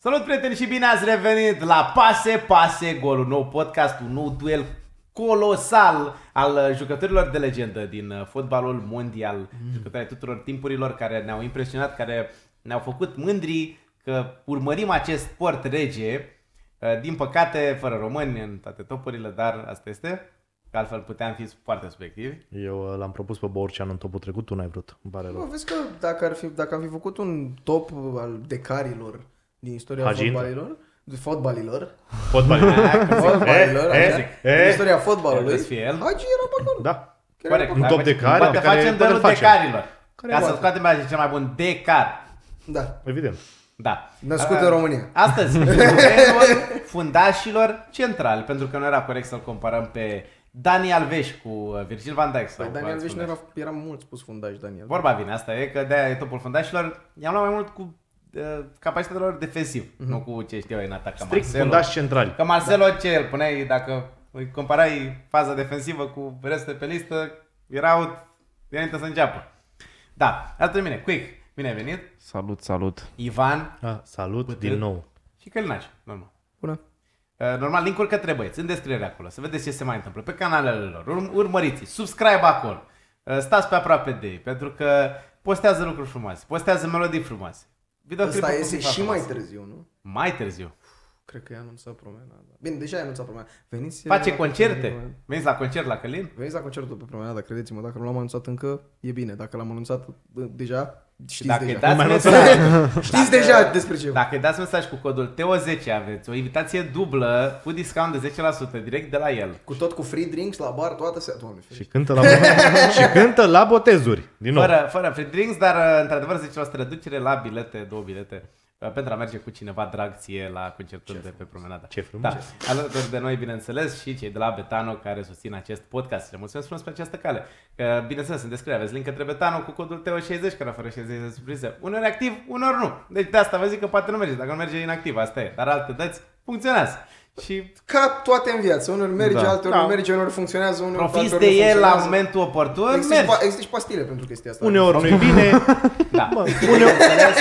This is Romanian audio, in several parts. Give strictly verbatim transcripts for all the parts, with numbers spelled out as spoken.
Salut prieteni și bine ați revenit la Pase Pase Gol, un nou podcast, un nou duel colosal al jucătorilor de legendă din fotbalul mondial, mm. jucătorii tuturor timpurilor care ne-au impresionat, care ne-au făcut mândri că urmărim acest sport rege, din păcate fără români în toate topurile, dar asta este, că altfel puteam fi foarte subiectivi. Eu l-am propus pe Borcean în topul trecut, tu n-ai vrut, îmi pare rău. Bă, vezi că dacă, ar fi, dacă am fi făcut un top al decarilor din istoria Hagin. fotbalilor, de fotbalilor, Fotbalilor. fotbalilor, Eh, așa, eh, din eh. istoria fotbalului, Trebuie să fie el. Hagi era pe acolo. Da. Chiar Corect, era pe un acolo. top de care Poate pe care facem poate duelul îl facem. decarilor. Care Ca să poate? scoatem pe cel mai bun decar. Da, Evident. Da. născut A- în România. Astăzi, duelul fundașilor centrali, pentru că nu era corect să-l comparăm pe Dani Alves cu Virgil van Dijk. sau Păi cu Daniel alți Veș nu fundași. era, era mult spus fundaș, Daniel. Vorba vine, asta e, că de-aia e topul fundașilor. I-am luat mai mult cu uh, capacitatea lor defensiv, mm-hmm. nu cu ce știu eu în atac. Ca Strict Marcelo. fundași centrali. Că Marcelo ce îl puneai, dacă îi comparai faza defensivă cu restul pe listă, erau înainte să înceapă. Da, alături de mine, Quick, bine ai venit, Salut, salut. Ivan Ah, salut Puteți? din nou. și Călinaci, normal. Bună. Uh, Normal, link-uri către băieți, în descriere acolo, să vedeți ce se mai întâmplă pe canalele lor, Ur- urmăriți, subscribe acolo, uh, stați pe aproape de ei, pentru că postează lucruri frumoase, postează melodii frumoase. Videoclipul Ăsta cu iese FIFA și mai frumos. târziu, nu? Mai târziu. Cred că i-a anunțat promenada. Bine, deja i-a anunțat promenada. Veniți Face la- concerte, veniți la concert la Călin? Veniți la concertul pe promenada, credeți-mă, dacă nu l-am anunțat încă, e bine. Dacă l-am anunțat bă, deja, știți Dacă îi deja. dați mai mesaj, Știți deja despre ce. Dacă îi dați mesaj cu codul T O zece aveți o invitație dublă cu discount de zece la sută direct de la el. Cu tot cu free drinks la bar, toată seara. Doamne, Și ferește. cântă la, și cântă la botezuri. Din nou. Fără, fără free drinks, dar într-adevăr zece la sută reducere la bilete, două bilete, pentru a merge cu cineva drag ție la concertul de pe promenada. Ce frumos. Da. Alături de noi, bineînțeles, și cei de la Betano care susțin acest podcast. Le mulțumesc frumos pe această cale. Că, bineînțeles, în descriere aveți link către Betano cu codul T O șaizeci, care oferă șaizeci de surprize. Uneori activ, uneori nu. Deci de asta vă zic că poate nu merge. Dacă nu merge inactiv, asta e. Dar alte dăți funcționează. Și Ca toate în viață. Uneori merge, Da. alteori Da. nu merge, uneori funcționează, uneori profiți alteori de nu el la funcționează. momentul oportun, Există, mergi. și pa- există și pastile pentru chestia asta. Uneori nu-i bine, Da. Bă, uneori, Bineînțeles,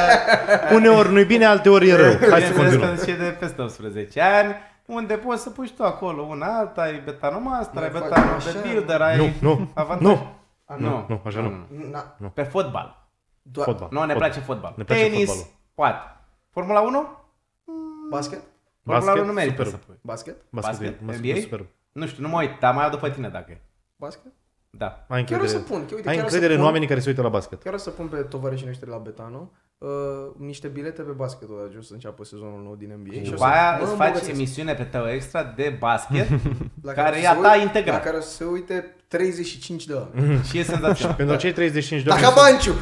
uh, uneori nu-i bine, alteori e rău. Hai să bineînțeles, continuăm. și de peste optsprezece ani, unde poți să pui și tu acolo una alta, ai Betano Master, ai Mai faci Betano așa. de Builder, ai Nu, nu, avantaj. nu. A, Nu, nu, așa nu. Na, Pe fotbal. doar Fotbal. Nu, ne Fotbal. place fotbal. Ne place Tenis, fotbalul. poate. Formula unu? basket? Formula Basket, unu nu merită superb. să pui. Basket? Basket, Basket? basket, N B A? superb. Nu știu, nu mă uit, dar mai au după tine dacă e. Basket? Da. Ai Chiar o să încredere, pun. Uite, ai chiar o să încredere în pun- oamenii care se uită la basket. Chiar o să pun pe tovarășii noștri la Betano uh, niște bilete pe basket odată, o să înceapă sezonul nou din N B A. Și o După să aia mă îți faci îmbogățesc. emisiune pe Teo Extra de basket, La care se e a ta uit- integrat. La care o să se uite treizeci și cinci de oameni. Și e senzațional. Pentru cei treizeci și cinci de Dacă oameni... Banciu!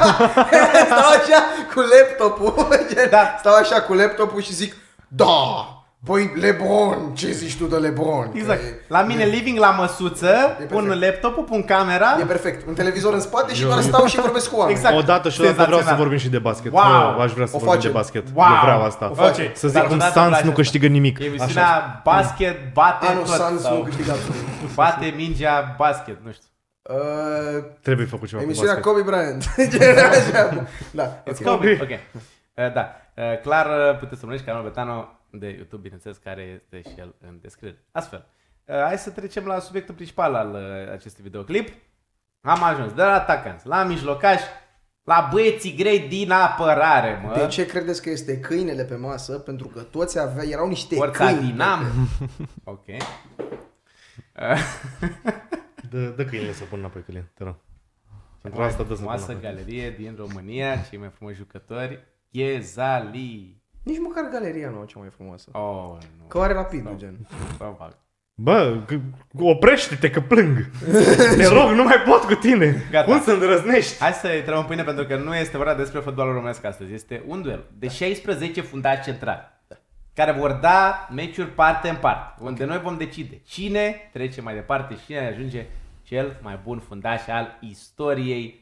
Stau așa cu laptopul. Da. Stau așa cu laptopul și zic da! Păi LeBron, ce zici tu de LeBron? Exact. Că e- La mine living la măsuță, pun perfect. laptopul, pun camera. E perfect. Un televizor în spate și doar stau și vorbesc cu oameni. Exact. Odată și odată vreau să Senzațional. vorbim și de basket. Wow! Eu aș vrea să O vorbim facem. de basket. Wow! Eu vreau asta. O facem. Să zic Dar cum odată Suns place nu asta. câștigă nimic. Emisiunea Așa. basket bate Anul tot. Suns sau nu câștigă absolut. bate mingea basket, nu știu. Uh, Trebuie făcut ceva cu emisiunea basket. Kobe Bryant. Era așa. Da. It's ok. Kobe. Ok. Uh, da. Uh, clar, uh, puteți să urmăriți canalul Betano de YouTube, bineînțeles, care este și el în descriere. Astfel, uh, hai să trecem la subiectul principal al uh, acestui videoclip. Am ajuns de la atacanți, la mijlocași, la băieții grei din apărare, mă. De ce credeți că este câinele pe masă? Pentru că toți avea, erau niște Forța câini. Dinam. Ok. Uh, Dă, dă câinele să pun înapoi, Călin, te rog. Pentru Mai asta dă să pun frumoasă înapoi. galerie din România, cei mai frumoși jucători, Ghezali. Nici măcar galeria nu e cea mai frumoasă. Oh, nu. Că are rapid, gen. Să fac. Bă, c- oprește-te că plâng. Te rog, nu mai pot cu tine. Gata. Cum să îndrăznești? Hai să-i trăim în pâine pentru că nu este vorba despre fotbalul românesc astăzi. Este un duel de șaisprezece fundași centrali care vor da meciuri parte în parte, unde noi vom decide cine trece mai departe și cine ajunge cel mai bun fundaș al istoriei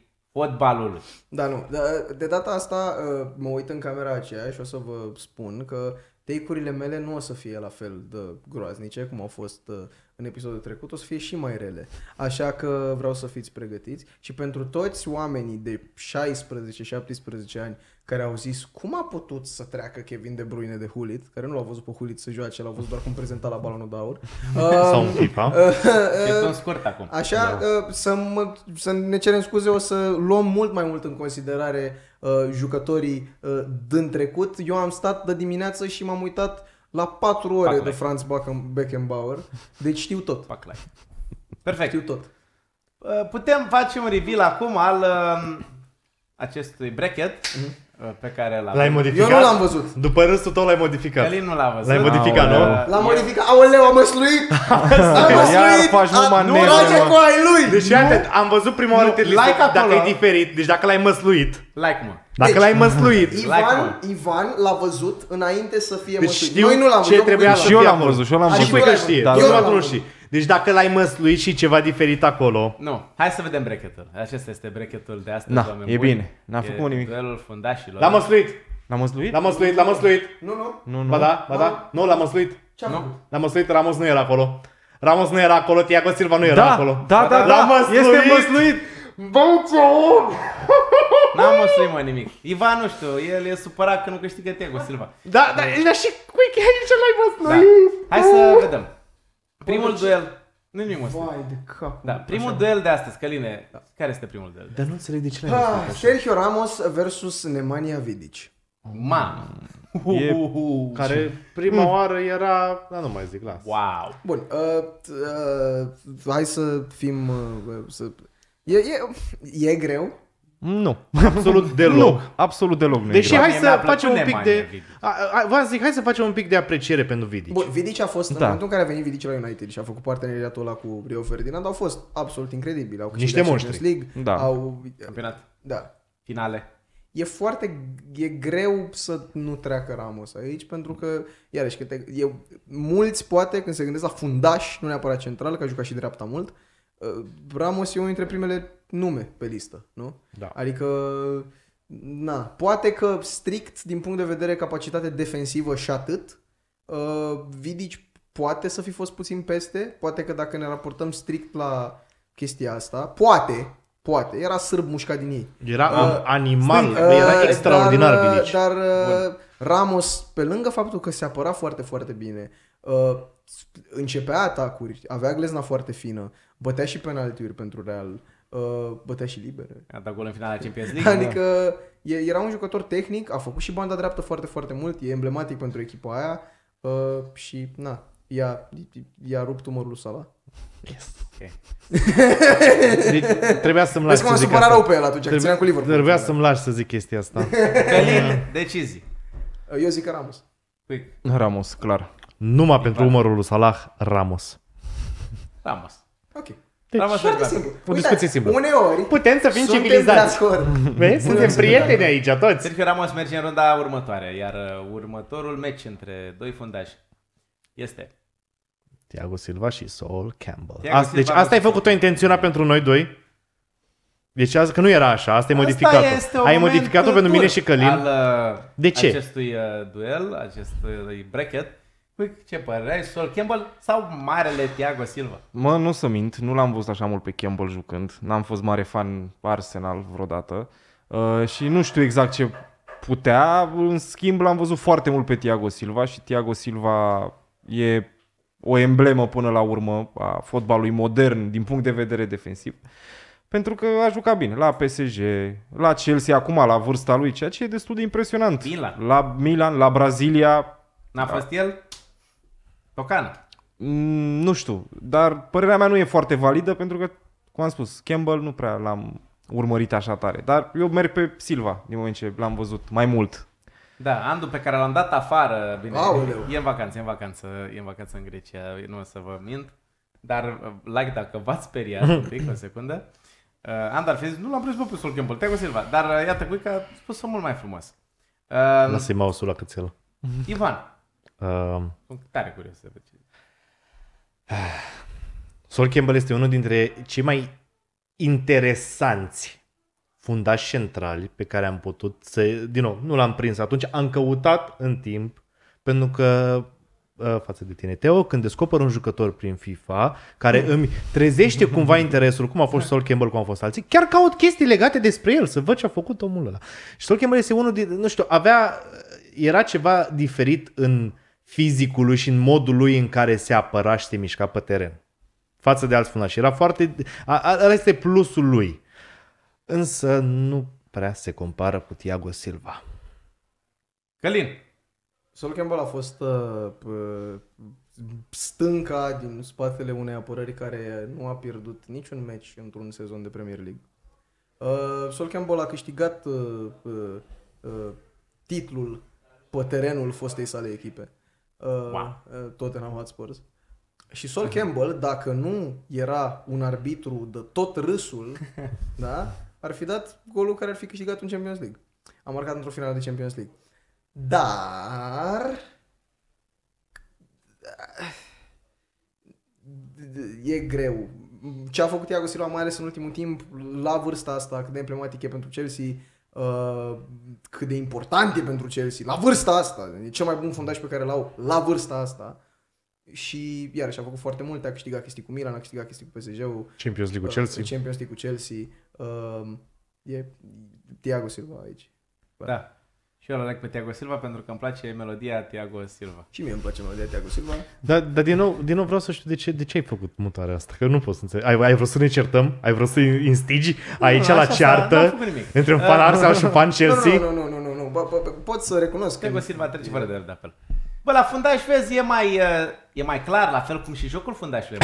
fotbalului. Da, nu. De, de data asta uh, mă uit în camera aceea și o să vă spun că take-urile mele nu o să fie la fel de groaznice cum au fost uh, în episodul trecut, o să fie și mai rele. Așa că vreau să fiți pregătiți și pentru toți oamenii de șaisprezece șaptesprezece ani care au zis cum a putut să treacă Kevin De Bruyne de Hullit, care nu l-au văzut pe Hullit să joace, l-au văzut doar cum prezenta la balonul de aur. Sau în FIFA. E tot scurt acum. Așa, da. să, mă, să ne cerem scuze, o să luăm mult mai mult în considerare uh, jucătorii uh, din trecut. Eu am stat de dimineață și m-am uitat la patru ore Paclai. de Franz Beckenbauer, deci știu tot. Paclai. Perfect. Știu tot. Uh, Putem face un reveal acum al uh, acestui bracket uh-huh. pe care l-am. L-ai modificat? Eu nu l-am văzut. După râsul tău l-ai modificat. Călin nu l-a văzut. L-ai modificat, Uh, nu? L-am modificat. Aoleu, am măsluit! Am Iar măsluit! faci numai Nu negru, rage mă. cu ai lui! Deci iată, am văzut prima oară Nu, te like dacă acolo. e diferit, deci dacă l-ai măsluit, Like, mă. dacă Deci, l-ai măsluit, Ivan, Like, Ivan l-a văzut înainte să fie deci măsluit. știu Noi nu l-am ce văzut. trebuia eu să Și eu fie l-am acolo. văzut, și eu l-am Și Și tu păi l-ai că știe, văzut. dar Eu nu l-am nu văzut. știi. Deci dacă l-ai măsluit și ceva diferit acolo, Nu. Hai să vedem bracketul. Acesta este bracketul de astăzi, Na, oameni e buni. bine. N-a E făcut nimic. Duelul fundașilor. l-am măsluit, L-am măsluit? l-am măsluit, l-am măsluit. Nu, nu. Nu, nu. Ba da, ba da, nu, l-am măsluit. Ce-am Nu. făcut? L-am măsluit, Ramos nu era acolo. Ramos nu era acolo, Thiago Silva nu era Da, acolo. da, da, L-am da, măsluit. este măsluit. Bă, ce om! N-am măsluit, mă, nimic. Ivan, nu știu, el e supărat că nu câștigă Thiago Silva. Da, da, dar și cui că aici l-ai Da. măsluit? Hai să vedem. Primul Bă, duel. Nu nimic măsluit. Vai de cap. Da, primul duel de astăzi, Căline. Care este primul duel? Dar nu înțeleg de ce l-ai măsluit. Ah, Sergio Ramos versus Nemanja Vidic. Mamă. E- Care prima oară era... Da, nu mai zic, las. Wow. Bun, uh, uh, hai să fim... Uh, să... E, e, e greu. Nu. Absolut deloc. Nu, absolut deloc nu e Deși greu. hai Mie să mi-a plăcut facem un pic Nemanja de... Vidic. A, a, v-am zic, hai să facem un pic de apreciere pentru Vidic. Bun, Vidic a fost, în Da. momentul în care a venit Vidic la United și a făcut parteneriatul ăla cu Rio Ferdinand, au fost absolut incredibili. Au câștigat Niște Champions monștri. League, Da. au... Campionat. Da. Finale. E foarte e greu să nu treacă Ramos aici, pentru că, iarăși, că te, e, mulți poate, când se gândesc la fundaș, nu neapărat central, că a jucat și dreapta mult, uh, Ramos e unul dintre primele nume pe listă, nu? Da. Adică, na, poate că strict din punct de vedere capacitate defensivă și atât, uh, Vidic poate să fi fost puțin peste, poate că dacă ne raportăm strict la chestia asta, poate, poate, era sârb mușcat din ei. Era Uh, uh, animal, Uh, era extraordinar dar, Vidic. Dar uh, Ramos, pe lângă faptul că se apăra foarte, foarte bine, uh, începea atacuri, avea glezna foarte fină, bătea și penaltiuri pentru Real, uh, bătea și libere. A dat gol în finala Champions League. Adică e, era un jucător tehnic, a făcut și banda dreaptă foarte, foarte mult, e emblematic pentru echipa aia uh, și na, i-a, i-a rupt umărul lui Salah. Ok. Deci, trebuia să-mi lași Vezi cum să am zic supărat asta. rău pe el atunci, că țineam cu Liverpool. Trebuia să-mi lași să zic chestia asta. Călin, decizii. Eu zic că Ramos. Quick. Ramos, clar. Numai pentru umărul lui Salah, Ramos. Ramos. Ok. Deci, Ramos Foarte Fergat. simplu. O discuție simplă. Uneori Putem să fim suntem de civilizați. acord. Vezi? Suntem prieteni aici, toți. Sergio Ramos merge în runda următoare, iar uh, următorul meci între doi fundași este Thiago Silva și Sol Campbell. Thiago Asta, deci Silva asta ai versus făcut-o intenționat pentru noi doi? Deci asta că nu era așa, asta e Asta modificat-o. este un Ai moment modificat-o pentru mine dur și Călin. Al, uh, De ce? acestui uh, duel, acestui bracket. Quick, ce părere ai? Sol Campbell sau marele Thiago Silva? Mă, nu să mint, nu l-am văzut așa mult pe Campbell jucând. N-am fost mare fan Arsenal vreodată. Uh, și nu știu exact ce putea. În schimb, l-am văzut foarte mult pe Thiago Silva și Thiago Silva e o emblemă până la urmă a fotbalului modern din punct de vedere defensiv. Pentru că a jucat bine la P S G, la Chelsea, acum la vârsta lui, ceea ce e destul de impresionant. Milan. La Milan, la Brazilia, N-a fost el? Tocană. Mm, nu știu, dar părerea mea nu e foarte validă pentru că, cum am spus, Campbell nu prea l-am urmărit așa tare. Dar eu merg pe Silva din moment ce l-am văzut mai mult. Da, Andu pe care l-am dat afară, bine, Aoleu. e în vacanță, e în vacanță, e în vacanță în Grecia, nu o să vă mint, dar uh, like dacă v-ați speriat un pic, o secundă. Uh, Andu ar fi zis, nu l-am prins pe Sol Campbell, Thiago Silva, dar uh, iată, cui că a spus-o mult mai frumos. Uh, Lasă-i mouse-ul la cățel. Ivan, Uh, sunt tare curios să văd ce. Sol Campbell este unul dintre cei mai interesanți fundași centrali pe care am putut să... Din nou, nu l-am prins atunci, am căutat în timp pentru că față de tine, Teo, când descoperă un jucător prin FIFA care îmi trezește cumva interesul, cum a fost Sol Campbell, cum a fost alții, chiar caut chestii legate despre el, să văd ce a făcut omul ăla. Și Sol Campbell este unul din, nu știu, avea, era ceva diferit în fizicul lui și în modul lui în care se apăra și se mișca pe teren. Față de alți fundași. Era foarte, ăla este plusul lui. Însă nu prea se compară cu Thiago Silva. Călin. Sol Campbell a fost uh, stânca din spatele unei apărări care nu a pierdut niciun meci într-un sezon de Premier League. Uh, Sol Campbell a câștigat uh, uh, uh, titlul pe terenul fostei sale echipe. Uh, wow. uh, Tottenham Hotspurs. Și Sol Campbell, dacă nu era un arbitru de tot râsul, da, ar fi dat golul care ar fi câștigat un Champions League. A marcat într-o finală de Champions League. Dar e greu. Ce a făcut Thiago Silva, mai ales în ultimul timp, la vârsta asta, cât de emblematic e pentru Chelsea, uh, cât de important e pentru Chelsea, la vârsta asta, e cel mai bun fundaș pe care l-au la vârsta asta. Și iarăși a făcut foarte multe, a câștigat chestii cu Milan, a câștigat chestii cu P S G-ul, Champions League cu Chelsea. Uh, Champions League cu Chelsea. Uh, e Thiago Silva aici. Da. Și eu îl aleg pe Thiago Silva pentru că îmi place melodia Thiago Silva. Și mie îmi place melodia Thiago Silva. Dar da, din, nou, din nou vreau să știu de ce, de ce ai făcut mutarea asta, că nu pot să înțeleg. Ai, ai vrut să ne certăm? Ai vrut să instigi aici nu, la ceartă între un fan Arsenal și un fan Chelsea? Nu, nu, nu, nu, nu, nu. Bă, bă, pot să recunosc. Thiago Silva trece fără de apel. Bă, la fundaș, vezi, e mai, e mai clar, la fel cum și jocul fundașului.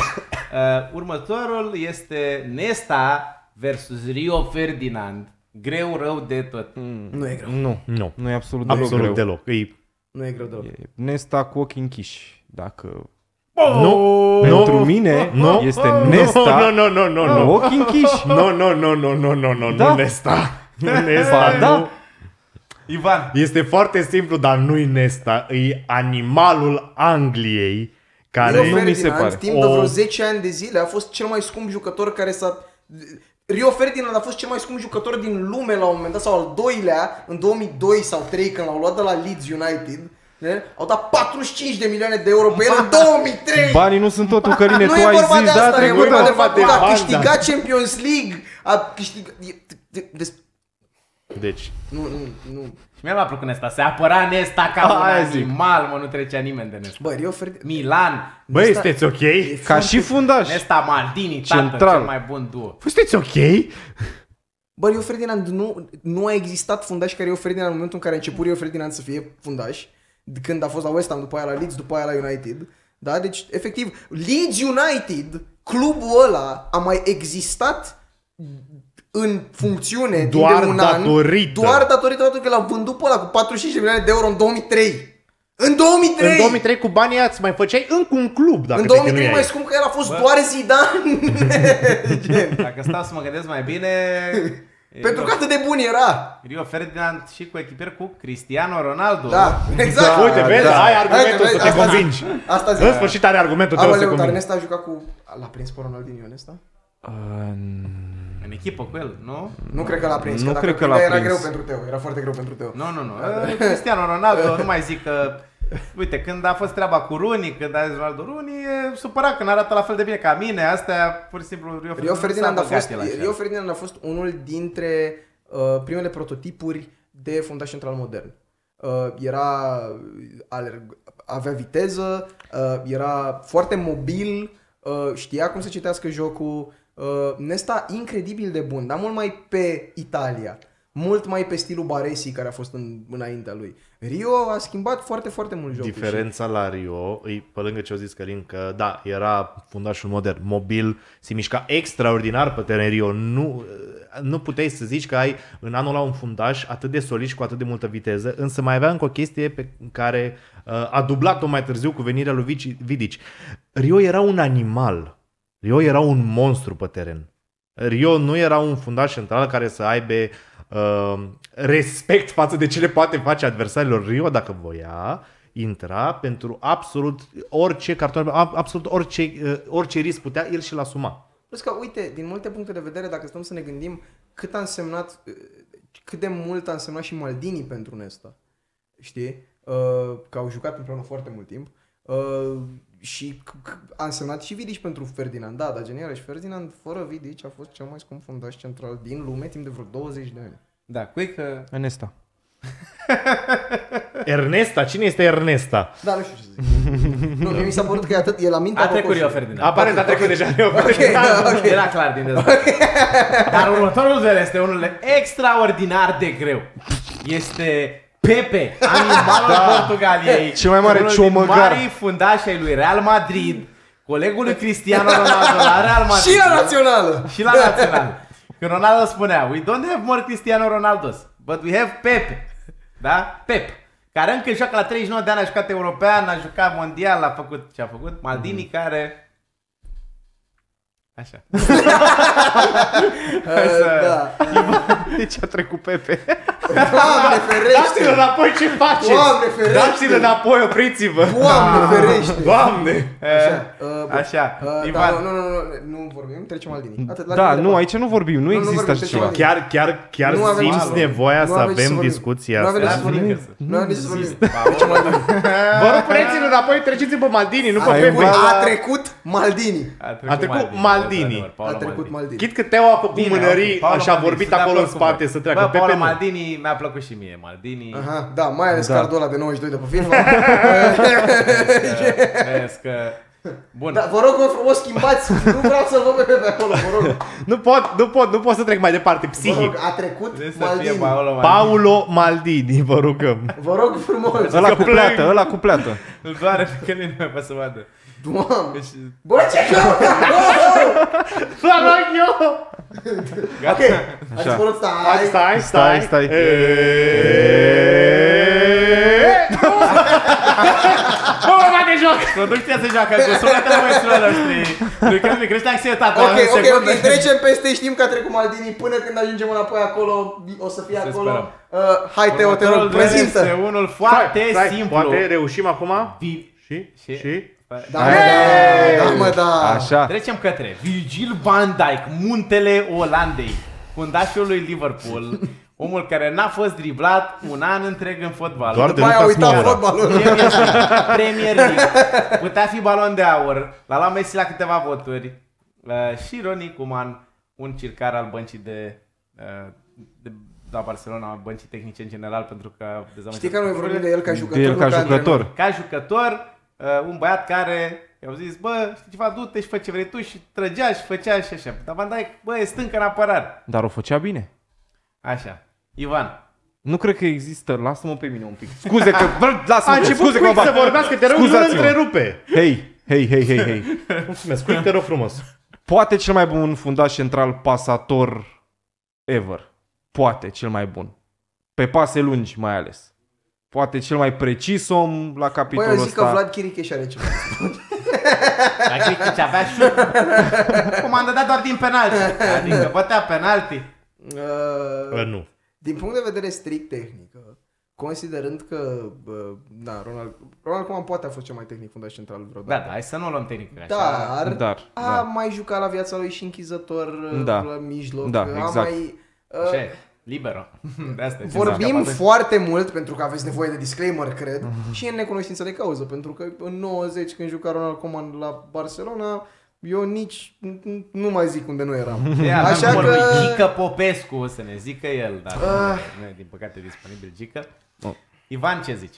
uh, următorul este Nesta versus Rio Ferdinand. Greu rău de tot. Mm. Nu e greu. Nu, nu, nu e absolut deloc absolut greu. deloc. E... Nu e greu deloc. E Nesta cu ochii închiși. Dacă Oh! Nu, pentru nu, mine nu, este nu, Nesta nu, nu, nu, nu, cu nu. ochii închiși. Nu, nu, nu, nu, nu, nu, nu, Da. nu Nesta. Nu Nesta, Ba, da. nu. Ivan. Este foarte simplu, dar nu-i Nesta. E animalul Angliei care... Rio nu mi se Ferdinand, pare. timp de O- vreo zece ani de zile, a fost cel mai scump jucător care s-a... Rio Ferdinand a fost cel mai scump jucător din lume la un moment dat, sau al doilea, în două mii doi sau trei, când l-au luat de la Leeds United. Ne? Au dat patruzeci și cinci de milioane de euro pe el în două mii trei. Banii nu sunt totul, Căline, Nu tu e ai vorba de zis, da, asta, e trecută. vorba de vorba faptul de că a bani, câștigat Champions League. A câștigat... e- de- de- Deci, Nu, nu, nu. Și mie mi-a plăcut Nesta. Se apăra Nesta ca un Aia zic. animal, mă, nu trecea nimeni de Nesta. Bă, Rio Ferdinand... Milan. băi, Nesta- sunteți ok? e Ca foarte- și fundaș. Nesta Maldini, tată, Central. cel mai bun duo. Băi, sunteți ok? Bă, Rio Ferdinand nu, nu a existat fundaș ca Rio Ferdinand în momentul în care a început Rio Ferdinand să fie fundaș, când a fost la West Ham, după aia la Leeds, după aia la United. Da? Deci, efectiv, Leeds United, clubul ăla, a mai existat în funcțiune Doar timp de un datorită. an, doar datorită faptului că l-a vândut pe ăla cu patruzeci și cinci de milioane de euro în două mii trei. În două mii trei! În două mii trei cu banii aia îți mai făceai încă un club, dacă În te două mii trei chinuiai. mai scump că el a fost Bă. doar Zidane. Dacă stau să mă gândesc mai bine... Pentru că atât de bun era. Rio Ferdinand și cu echipier cu Cristiano Ronaldo. Da, exact. Uite, vezi, Da. ai argumentul Uite, să te asta- convingi. Asta zic. În sfârșit are argumentul tău să te Aoleu, dar convingi. Nesta a jucat cu... L-a prins pe Ronaldinho Nesta? Uh, În echipă cu el, nu? Nu cred că l-a prins, Nu că dacă cred că prindea, l-a era prins. greu pentru Teo, era foarte greu pentru Teo. Nu, nu, nu. Uh, Cristiano Ronaldo, nu mai zic că... Uite, când a fost treaba cu Rooney, când a zis Ronaldo Rooney, e supărat că n-arată la fel de bine ca mine. Astea, pur și simplu, Rio, Rio Ferdinand, a s-a băgat fost, el așa. Rio Ferdinand a fost unul dintre uh, primele prototipuri de fundaș central modern. Uh, era, alerg, avea viteză, uh, era foarte mobil, uh, știa cum să citească jocul. Uh, Nesta incredibil de bun, dar mult mai pe Italia. Mult mai pe stilul Baresi care a fost în, înaintea lui. Rio a schimbat foarte, foarte mult jocul. Diferența la Rio, e, pe lângă ce au zis Călin, că da, era fundașul modern, mobil, se mișca extraordinar pe teren Rio. Nu, nu puteai să zici că ai în anul ăla un fundaș atât de solid și cu atât de multă viteză, însă mai avea încă o chestie pe care uh, a dublat-o mai târziu cu venirea lui Vici- Vidic. Rio era un animal. Rio era un monstru pe teren. Rio nu era un fundaș central care să aibă uh, respect față de ce le poate face adversarilor. Rio, dacă voia, intra pentru absolut orice carton, absolut orice, uh, orice risc putea, el și-l asuma. Plus că, uite, din multe puncte de vedere, dacă stăm să ne gândim cât a însemnat, cât de mult a însemnat și Maldini pentru Nesta. Știi? uh, că au jucat împreună foarte mult timp. Uh, și a însemnat și Vidic pentru Ferdinand. Da, dar genial, și Ferdinand fără Vidic a fost cel mai scump fundaș central din lume timp de vreo douăzeci de ani. Da, cui că... Ernesta. Ernesta? Cine este Ernesta? Da, nu știu ce să zic. Nu, mi s-a părut că e atât, e la mintea A trecut Cocoșului. Rio Ferdinand. Aparent a trecut deja. Okay, da, okay. Era clar din dezbatere. Dar următorul duel este unul extraordinar de greu. Este Pepe, animalul da. Portugaliei. Cel mai mare unul ciomăgar. din marii fundași ai lui Real Madrid, colegul lui Cristiano Ronaldo la Real Madrid. Și la națională! Și la național. Când Ronaldo spunea, we don't have more Cristiano Ronaldos, but we have Pepe. Da? Pep. Care încă joacă la treizeci și nouă de ani, a jucat european, a jucat mondial, a făcut ce a făcut. Maldini mm. care... Așa. uh, da. Deci a trecut Pepe. Doamne ferește! Dați-l înapoi, ce faceți? Doamne ferește! Dați-l înapoi, opriți-vă! Doamne ferește! Doamne! Așa, uh, bun. Așa. Uh, Ivan. da, nu, nu, nu, nu, nu vorbim, trecem Maldini. Atât, la Da, tine nu, departe. aici nu vorbim, nu, Nu, nu există vorbim, așa trecem ceva. mai Chiar, chiar, chiar Nu avem simți ce- nevoia nu să avem ce să avem vorbim. discuția Nu avem asta? ce să vorbim. Nu avem ce să vorbim. Trecem Maldini. Vă rog, puneți-l înapoi, treceți pe Maldini, nu pe Ai Pepe. va- A trecut Maldini. A trecut Maldini. într-adevăr, Paolo A trecut Maldini. Chit că Teo a făcut Bine, mânării ok, Paolo și a Maldini, vorbit sunt de acolo în acord cu spate voi. să treacă. Bă, Pepe Paolo nu. Maldini mi-a plăcut și mie. Maldini... Aha, da, mai ales Da. cardul ăla de nouăzeci și doi de pe FIFA. Vezi că... Bun. Da, vă rog, vă frumos, schimbați. Nu vreau să-l văd pe Pepe acolo, vă rog. Nu pot, nu pot, nu pot să trec mai departe, Vă psihic. rog, a trecut Trebuie să fie Maldini. Paolo Maldini. Paulo Maldini, vă rugăm. Vă rog frumos. Ăla Că cu plâng. plată, ăla cu plată. Îl doare pe că nu mai poate să vadă. Doamne. Deci, Bă, ce caută? Vă rog eu! gata. Ok, ați spărut, Stai, stai. stai, Stai, stai. Nu mă bate joc! Producția se joacă cu sunetele maestrilor noștri. Lui Călin crește anxietatea Ok, în ok, secundă. ok, trecem peste, știm că a trecut Maldini, până când ajungem înapoi acolo, o să fie Să acolo. sperăm. Uh, hai Teo, te rog, Următorul duel prezintă. este unul foarte Stai, stai, simplu. Poate reușim acum? Vi- Și? Și- Și? Da, mă, da, da, mă, da. Așa. Trecem către Virgil van Dijk, muntele Olandei, fundașul lui Liverpool, omul care n-a fost driblat un an întreg în fotbal. Doar de După aia a Lucas uitat Moura. fotbalul. Premier League, Premier League. Putea fi balon de aur. L-a luat Messi la câteva voturi. Uh, și Ronnie Koeman, un circar al băncii de, uh, de la Barcelona, băncii tehnice în general, pentru că dezamăgit. Știi că noi vorbim de el ca jucător, De el nu ca antrenor. jucător. Ca jucător, uh, un băiat care i-au zis, bă, știi ceva, du-te și fă ce vrei tu, și trăgea și făcea și așa. Dar Van Dijk, bă, e stâncă în apărare. Dar o făcea bine. Așa. Ivan. Nu cred că există, lasă-mă pe mine un pic. Scuze că, bă, lasă-mă, A început scuze că Quick mă să bag. vorbească, te rog, nu Scuzați-mă. întrerupe. Hei, hei, hei, hei, hei. Mulțumesc, Quick, te rog frumos. Poate cel mai bun fundaș central pasator ever. Poate cel mai bun. Pe pase lungi mai ales. Poate cel mai precis om la Băi, capitolul eu zic că ăsta. Vlad Chiricheș are ceva. Dar cred că avea și comandă dat doar din penalti. Adică bătea penalti. Uh, Bă, nu. Din punct de vedere strict tehnic, considerând că, bă, da, Ronald, Ronald Koeman poate a fost cel mai tehnic fundaș central Da, vreodată. da, hai să nu o luăm tehnic așa. Dar, Dar, a da. mai jucat la viața lui și închizător Da. la mijloc. Da, a exact. mai, uh, Ce? Libero. De asta e ce Vorbim s-a foarte mult, pentru că aveți nevoie de disclaimer, cred, și în necunoștință de cauză, pentru că în nouăzeci, când juca Ronald Koeman la Barcelona, eu nici nu mai zic unde nu eram. Așa Așa că... că... Gică Popescu, să ne zică el, dar Ah. nu e din păcate disponibil Gică. Oh. Ivan, ce zici?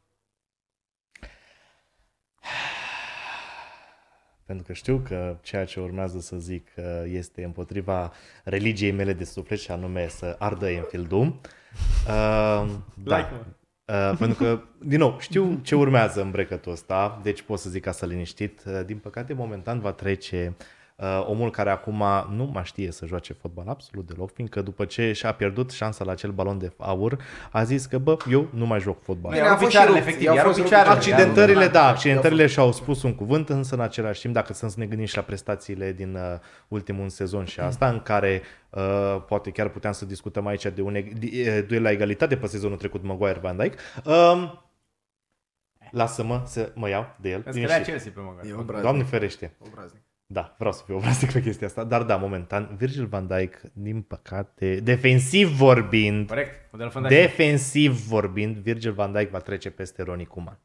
Pentru că știu că ceea ce urmează să zic uh, este împotriva religiei mele de suflet și anume să ardă Enfield-ul. Uh, da. Like, Uh, pentru că, din nou, știu ce urmează în brecătul ăsta, deci pot să zic asta liniștit. Uh, din păcate, momentan va trece uh, omul care acum nu mai știe să joace fotbal absolut deloc, fiindcă după ce și-a pierdut șansa la acel balon de aur, a zis că, bă, eu nu mai joc fotbal. Bine, Iar a fost picioarele, și rupt. efectiv, I-au iar fost picioarele. rupte. Accidentările, Iar- da, accidentările și-au spus un cuvânt, însă în același timp, dacă să ne gândim și la prestațiile din uh, ultimul sezon și asta, în care uh, poate chiar puteam să discutăm aici de un e- de- duel la egalitate pe sezonul trecut Maguire-Van Dijk, uh, lasă-mă să mă iau de el. Îți crea liniștit. Chelsea pe măcar. E obraznic. Doamne ferește. Obraznic. Da, vreau să fiu obraznic pe chestia asta, dar da, momentan, Virgil van Dijk, din păcate, defensiv vorbind, Corect? Modelul fundaș. defensiv vorbind, Virgil van Dijk va trece peste Ronnie Koeman.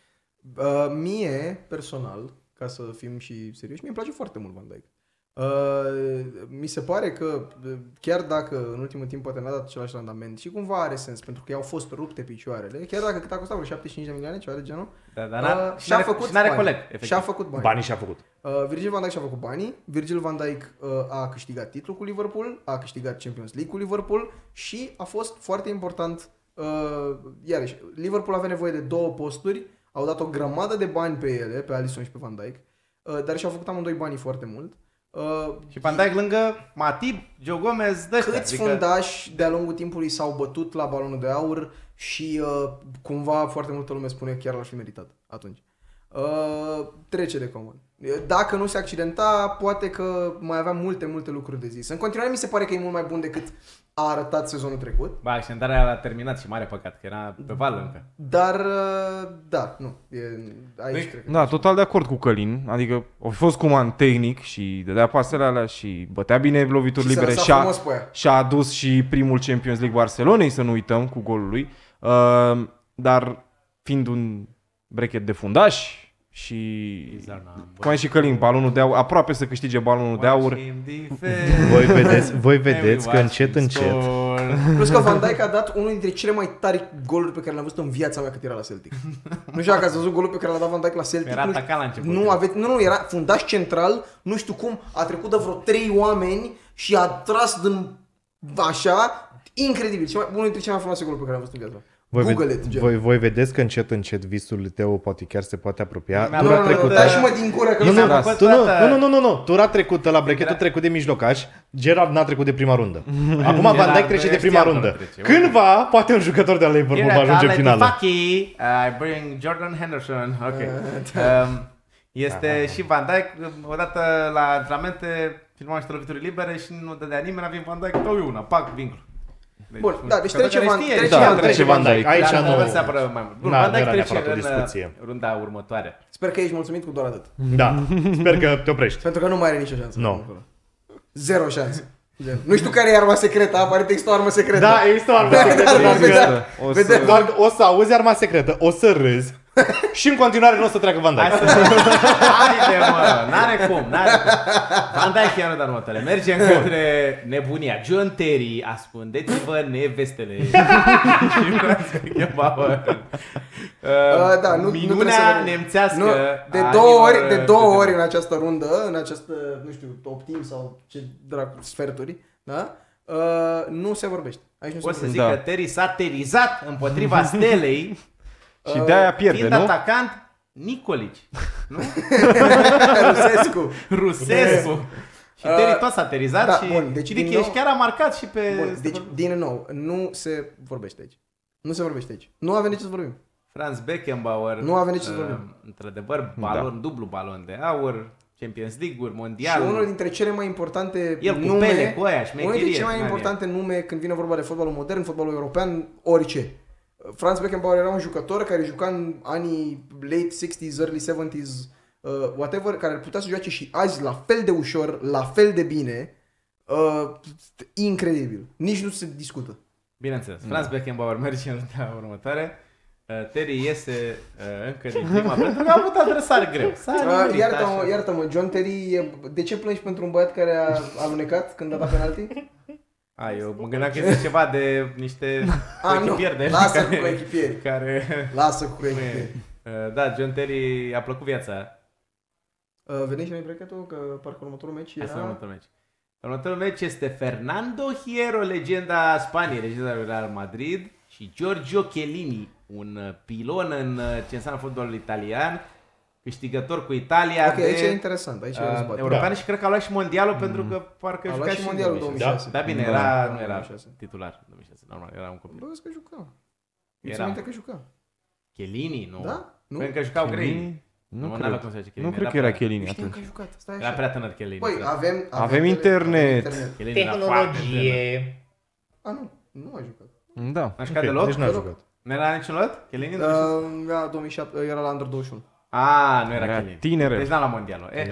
Uh, mie, personal, ca să fim și serioși, mie îmi place foarte mult Van Dijk. Uh, mi se pare că uh, chiar dacă în ultimul timp poate n-a dat același randament și cumva are sens pentru că i-au fost rupte picioarele, chiar dacă cât a costat vreo șaptezeci și cinci de milioane, ceva de genul, Da, dar n-a, uh, și și-a n-are, făcut și n-are bani. coleg, efectiv. Și-a făcut bani. Banii și-a făcut. Uh, Virgil van Dijk și-a făcut banii, Virgil van Dijk uh, a câștigat titlul cu Liverpool, a câștigat Champions League cu Liverpool și a fost foarte important, uh, iarăși, Liverpool avea nevoie de două posturi, au dat o grămadă de bani pe ele, pe Alisson și pe Van Dijk, uh, dar și-au făcut amândoi banii foarte mult. Uh, Și Van Dijk lângă Matip, Joe Gomez, de ăștia. Câți fundași de-a lungul timpului s-au bătut la balonul de aur și uh, cumva foarte multă lume spune că chiar l-ar fi meritat atunci. Uh, trece de Coman. Dacă nu se accidenta, poate că mai avea multe, multe lucruri de zis. În continuare mi se pare că e mult mai bun decât a arătat sezonul trecut. Ba, accidentarea a terminat și mare păcat, că era pe val încă. Dar, uh, da, nu. E, aici Deci, cred că... Da, total de acord cu Călin. Adică a fost Koeman tehnic și dădea pasele alea și bătea bine lovituri Și se libere lăsa și a, frumos pe aia. și a adus și primul Champions League Barcelonei, să nu uităm, cu golul lui. Uh, dar fiind un brechet de fundaș și cum ai și Călin, balonul de aur, aproape să câștige balonul de aur. Voi vedeți, voi vedeți că încet, încet, Plus că Van Dijk a dat unul dintre cele mai tari goluri pe care le-am văzut în viața mea cât era la Celtic. Nu știu dacă ați văzut golul pe care l-a dat Van Dijk la Celtic. Era nu, atacat la început. nu, aveți, nu, nu, era fundaș central, nu știu cum, a trecut de vreo trei oameni și a tras din așa, incredibil. Cel mai, unul dintre cele mai frumoase goluri pe care le-am văzut în viața mea. voi, Google ved- it, gen. voi, voi vedeți că încet, încet visul lui Teo poate chiar se poate apropia. Mi-a Nu, Tura nu, nu, nu, trecută... dai și mă din gură că Nu, nu nu, se-a făcut tu, nu, toată- nu, nu, nu, nu, tura trecută la brechetul trecut de mijlocaș, Gerard n-a trecut de prima rundă. Acum Van Gerard Dijk trece de prima știa rundă. cum trece, Cândva, poate un jucător de la Liverpool va ajunge în finală. I bring Jordan Henderson. Ok. Um, este și Van Dijk, odată la antrenamente, filmam și lovituri libere și nu dădea nimeni, avem Van Dijk, dau eu una, pac, vincul. Deci, Bun, da, deci trece care Van- știe, trece știe, Da, Van trece Van Dijk. Aici dar nu... nu se apără mai mult. Bun, Na, Van nu Dijk era trece neapărat o în discuție. uh, runda următoare. Sper că ești mulțumit cu doar atât. Da, sper că te oprești. Pentru că nu mai are nicio șansă. Nu. acolo. Zero șanse. Gen. Nu știu care e arma secretă, apare textul armă secretă. Da, există o armă Da, secretă. da, dar vedea. că- O să- Vedem. Doar că o să auzi arma secretă, o să râzi și în continuare nu o să treacă Van Hai Dijk. să... Haide, mă, n-are cum, n-are cum. Van Dijk e în runda următoare. Mergem către nebunia. John Terry, ascundeți-vă nevestele. Uh, da, nu, nu trebuie Minunea să vorbim. nemțească. Nu, de a două anilor ori, de două câteva. ori în această rundă, în această, nu știu, top team sau ce dracu, sferturi, da? Uh, nu se vorbește. Aici nu se Pot să vorbește. zic Da. că Terry s-a terizat împotriva stelei, Și de-aia pierde, fiind nu? atacant Nicolici, nu? Rusescu. Rusescu. Și Terry tot s-a terizat da, și bun, deci Chidic din nou- chiar a marcat și pe... Bun, deci, din nou, nu se vorbește aici. Nu se vorbește aici. Nu avem de ce să vorbim. Franz Beckenbauer. Nu avem de ce să uh, vorbim. Într-adevăr, balon, dublu balon de aur, Champions League-uri, mondial. Și unul dintre cele mai importante El cu nume, pele, cu aia, unul șmecherie, dintre cele mai n-are. importante nume când vine vorba de fotbalul modern, fotbalul european, orice. Franz Beckenbauer era un jucător care juca în anii late sixties, early seventies, uh, whatever, care ar putea să joace și azi la fel de ușor, la fel de bine. Uh, incredibil. Nici nu se discută. Bineînțeles, Franz Beckenbauer merge în runda următoare. Uh, Terry iese uh, încă din prima pentru că a avut adversar greu. S-a Uh, nimerit iartă-mă, așa. iartă-mă, John Terry, e- de ce plângi pentru un băiat care a alunecat când a dat penalti? A, eu mă gândeam că este ceva de niște A, nu, echipieri de lasă care, cu echipierii. care Lasă cu echipierii. uh, da, John Terry a plăcut viața. Uh, Veni și noi brechetul, că parcă următorul meci Hai să era... următorul meci. Următorul meci este Fernando Hierro, legenda Spaniei, legenda Real Madrid, și Giorgio Chiellini, un uh, pilon în uh, ce înseamnă fotbalul italian, câștigător cu Italia Ok, de aici e interesant, aici e uh, răzbatere. european Da. și cred că a luat și mondialul pentru că parcă A juca luat și mondialul două mii șase. Da, bine, Da, era, da, nu era două mii șase. titular în două mii șase, normal, era un copil. Bă, că juca. Era. Era. Minte că juca. Chiellini, nu? Da? Nu? Pentru că jucau grei. Chiellini? Nu, Nu, cred. n-avea cum să zice Nu Chiellini, cred era că era prea- Chiellini Știam că atunci. a jucat. Stai Era așa. prea tânăr Chiellini. Băi, cred. avem... Avem tele- internet. avem internet. Chiellini era foarte tânăr. Tehnologie. A, nu. Nu a jucat. Da. N-a jucat Ok, deloc? deci n-a Deloc. jucat. Nu era niciun lot? Chiellini? Uh, era două mii șapte, era la Under douăzeci și unu. Ah, nu era Era Chiellini. tineret. Deci n-a la mondialul. E, Tineret.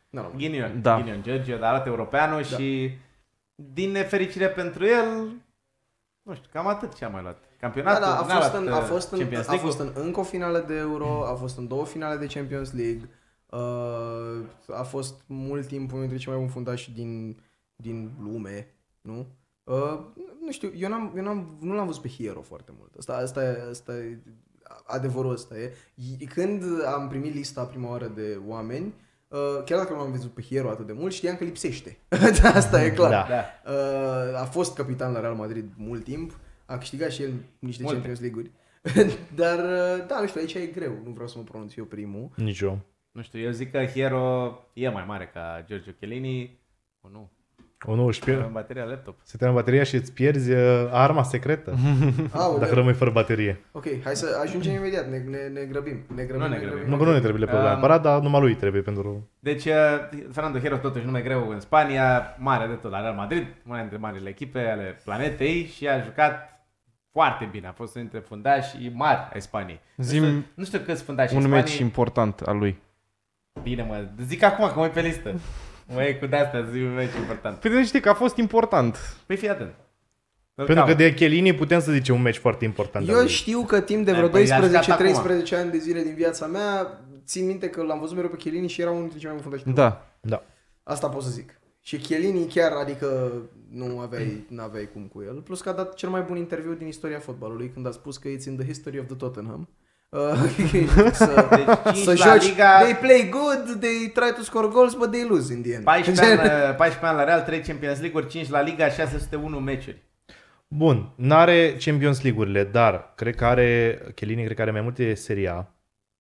Normal. Ghinion, Da. Ghinion Giorgio, dar arată europeanul Da. și din nefericire pentru el, nu știu, cam atât ce a mai luat. Da, Campionatul, da, a n-a fost, luat, în, a, uh, fost în, Champions a League-ul. fost în încă o finală de Euro, a fost în două finale de Champions League, uh, a fost mult timp unul dintre cei mai buni fundași din, din lume, nu? Uh, nu știu, eu, n-am, eu n-am, nu l-am văzut pe Hierro foarte mult. Asta, asta, e, asta e, adevărul ăsta e. Când am primit lista prima oară de oameni, uh, chiar dacă nu am văzut pe Hierro atât de mult, știam că lipsește. Asta e clar. Da. Da. Uh, a fost capitan la Real Madrid mult timp, a câștigat și el niște Multe. Champions League-uri. Dar, uh, da, nu știu, aici e greu, nu vreau să mă pronunț eu primul. Nici eu. Nu știu, eu zic că Hierro e mai mare ca Giorgio Chiellini. O, nu, O, nu, își pierd. în bateria laptop. Se termină bateria și îți pierzi uh, arma secretă. Aoleu. Dacă rămâi fără baterie. Ok, hai să ajungem imediat, ne, ne, ne grăbim. Ne grăbim, Nu ne grăbim. Nu că nu ne trebuie probleme. Um, Parat, dar numai lui trebuie pentru... Deci, uh, Fernando Hierro totuși nume greu în Spania, mare de tot la Real Madrid, una dintre marile echipe ale planetei și a jucat foarte bine. A fost unul dintre fundașii mari ai Spaniei. Zim nu, știu, nu știu câți fundași un ai meci Spaniei. important al lui. Bine, mă, zic acum că mă uit pe listă. Mă iei cu de-astea, zi un meci important. Păi știi că a fost important. Păi fii atent. Îl Pentru că caut. de Chiellini putem să zicem un meci foarte important. al Eu lui. știu că timp de Da, vreo păi, i-a doisprezece jucat treisprezece ani de zile din viața mea, țin minte că l-am văzut mereu pe Chiellini și era unul dintre cei mai buni fundași. Da. Da. Asta pot să zic. Și Chiellini chiar, adică nu aveai, n-aveai cum cu el. Plus că a dat cel mai bun interviu din istoria fotbalului când a spus că it's in the history of the Tottenham. Uh, să, Deci, cinci să la joci, Liga, they play good, they try to score goals, but they lose in the end. paisprezece ani, paisprezece ani la Real, trei Champions League-uri, cinci la Liga, șase sute unu meciuri. Bun, n-are Champions League-urile, dar cred că are, Chiellini cred că are mai multe Serie A.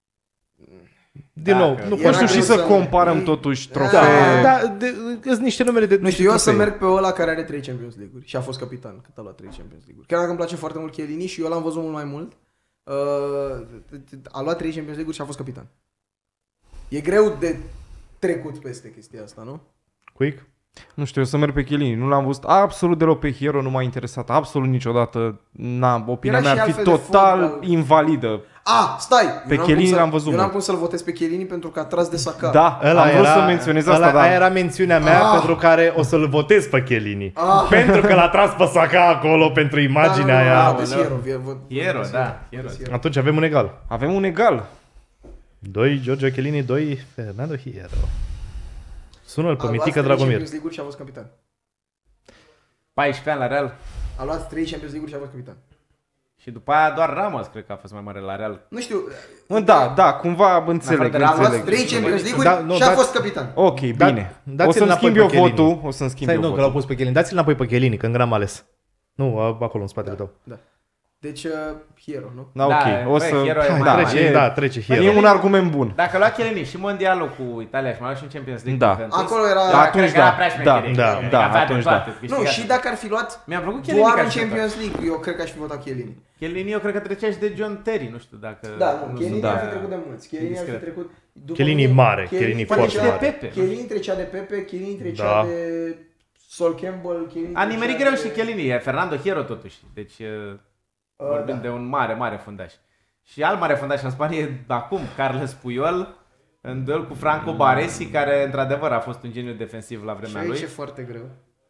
Din Dacă- nou, nu Era Nu știu conștient și greu să să- comparăm e- totuși Da, trofee. Da, da, de, sunt niște numere de... Nu știu, eu o să trofee. merg pe ăla care are trei Champions League-uri și a fost capitan cât a luat trei Champions League-uri. Chiar dacă îmi place foarte mult Chiellini și eu l-am văzut mult mai mult, uh, a luat trei Champions League-uri și a fost capitan. E greu de trecut peste chestia asta, nu? Quick? Nu știu, eu să merg pe Chiellini. Nu l-am văzut absolut deloc pe Hierro, nu m-a interesat absolut niciodată. Na, opinia Era mea și ar fi altfel de total fotbal. invalidă. A, stai! Pe Eu n-am Chiellini cum să- l-am văzut Eu n-am mult. cum să-l votez pe Chiellini pentru că a tras de Saka. Da, Ăla am vrut era- să menționez ăla, asta, Aia dar era mențiunea mea Ah. pentru care o să-l votez pe Chiellini. Ah. Pentru că l-a tras pe Saka acolo pentru imaginea da, aia. Da, da, Aoleu. Hierro, vie- vot- Hierro, votez da, Hierro. Hierro. Atunci avem un egal. avem un egal. doi Giorgio Chiellini, doi Fernando Hierro. Sună-l pe A luat Mitică trei Dragomir. Champions League-uri și a fost capitan. paisprezece ani la Real A luat trei Champions League-uri și a fost capitan. și după aia doar Ramos cred că a fost mai mare la Real. Nu știu. Mă, Da, da, cumva înțeleg, de la- A luat înțeleg. trei Champions League-uri Da, nu, și a dați- fost capitan. Ok, Da- bine. dați-l O să-mi înapoi schimb pe eu Chiellini. votul. O să-mi schimb Stai, eu nu, că l-au votul. pus pe Chiellini. Dați-l înapoi pe Chiellini, că încă n-am ales. Nu, a- acolo în spatele tău. Da. Deci, uh, Hierro, nu? Da, ok. Da, O băi, să... Hierro e Hai, mai da, mare. Trece, e, da, trece e Hierro. un argument bun. Dacă a luat Chiellini și mondialul cu Italia și mai luat și un Champions League Da. cu Juventus, Acolo era- da, Atunci cred că era da, prea da, șmecherie. da, Adică da, avea atunci dreptate, da. Nu, câștigat. și dacă ar fi luat Mi-a plăcut Chiellini doar ca în jucător. Champions League, eu cred că aș fi votat Chiellini. Chiellini eu cred că trecea și de John Terry, nu știu dacă... Da, nu, Chiellini da. ar fi trecut de mulți. Chiellini ar fi Discret. trecut... după Chiellini mine, mare, Chiellini Poate foarte și de mare. Pepe. Chiellini trecea de Pepe, Chiellini trecea Da. de Sol Campbell, Chiellini A nimerit trecea greu de- și Chiellini, e Fernando Hierro totuși, deci Uh, vorbim da. de un mare, mare fundaș. Și alt mare fundaș în Spania e acum Carles Puyol, în duel cu Franco Baresi, care într-adevăr a fost un geniu defensiv la Și vremea aici lui. e foarte greu.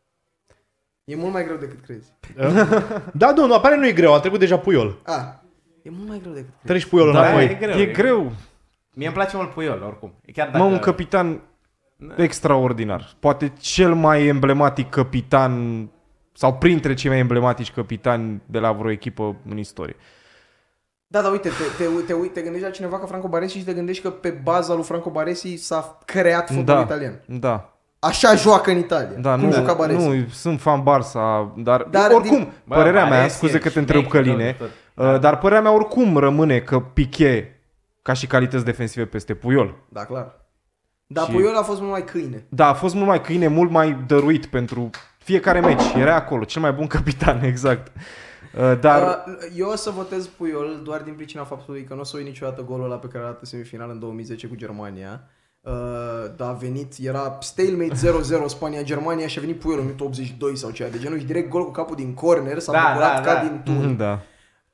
E mult mai greu decât crezi. Da, nu, nu, apare nu e greu, a trecut deja Puyol. A, e mult mai greu decât crezi. Treci Puyol Da, înapoi. e greu, E e greu. Mie îmi place mult Puyol, oricum. Chiar dacă... Mă, un capitan extraordinar. Poate cel mai emblematic capitan sau printre cei mai emblematici capitani de la vreo echipă în istorie. Da, dar uite, te, te, te, te, te gândești la cineva ca Franco Baresi și te gândești că pe baza lui Franco Baresi s-a creat fotbalul Da, italian. da. Așa joacă în Italia. Da, cum nu, juca Baresi. nu, sunt fan Barça, dar, Dar oricum, din- Bă, părerea mea, Baresi scuze e că te întreb șmecher, Căline, tot, uh, dar părerea mea oricum rămâne că Piqué, ca și calități defensive peste Puyol. Da, clar. Dar Și- Puyol a fost mult mai câine. Da, a fost mult mai câine, mult mai dăruit pentru fiecare meci. Era acolo, cel mai bun capitan, exact. Uh, Dar... Uh, eu o să votez Puyol doar din pricina faptului că nu o să uit niciodată golul ăla pe care l-a dat în semifinal în două mii zece cu Germania. Uh, dar a venit, era stalemate zero zero Spania-Germania și a venit Puyol în minutul optzeci și doi sau ceva de genul și direct gol cu capul din corner s-a Da, bucurat da, ca da. din tun. Da.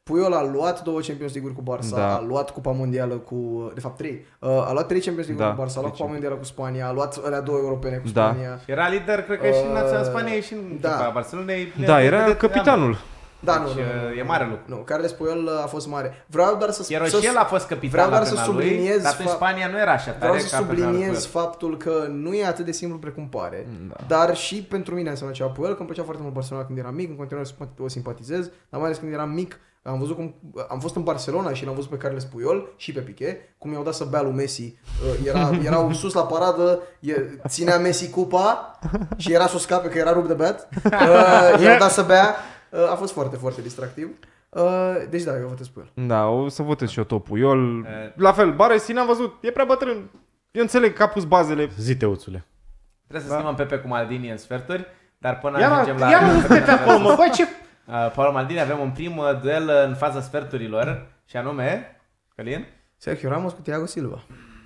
Puyol a luat două Champions League-uri cu Barça, Da. a luat Cupa Mondială cu, de fapt trei, uh, a luat trei Champions League-uri Da, cu Barça, a luat Cupa Mondială cu Spania, a luat alea două europene cu Da. Spania. Era lider, cred că și în Uh, Naționala Spaniei și în da. echipa Barcelonei. Da, era capitanul. Da, nu, Deci, nu, nu, uh, e nu, mare nu, lucru. Nu, Carles Puyol a fost mare. Vreau doar să spun... Iar și el a fost capitan vreau la doar să vremea lui, subliniez dar atunci fa- Spania nu era așa tare Vreau să ca pe vremea lui subliniez Puyol. faptul că nu e atât de simplu precum pare, Da. dar și pentru mine înseamnă ceva Puyol, că îmi plăcea foarte mult Barcelona când eram mic, în continuare o simpatizez, dar mai ales când eram mic, am văzut cum am fost în Barcelona și l-am văzut pe Carles Puyol și pe Piqué, cum i-au dat să bea lui Messi. Era, erau sus la paradă, e, ținea Messi cupa și era să o scape că era rupt de beat. Uh, i-au dat să bea. Uh, a fost foarte, foarte distractiv. Uh, deci da, eu votez Puyol. Da, o să votez și eu tot Puyol. La fel, Baresi n-am văzut, e prea bătrân. Eu înțeleg că a pus bazele. Zi, Teuțule. Trebuie să schimbăm Pepe cu Maldini în sferturi, dar până Iar, ajungem la... iar un Pepe acolo, mă, băi, ce... Uh, Paolo Maldini, avem un prim uh, duel în faza sferturilor, și anume... Călin? Sergio Ramos cu Thiago Silva.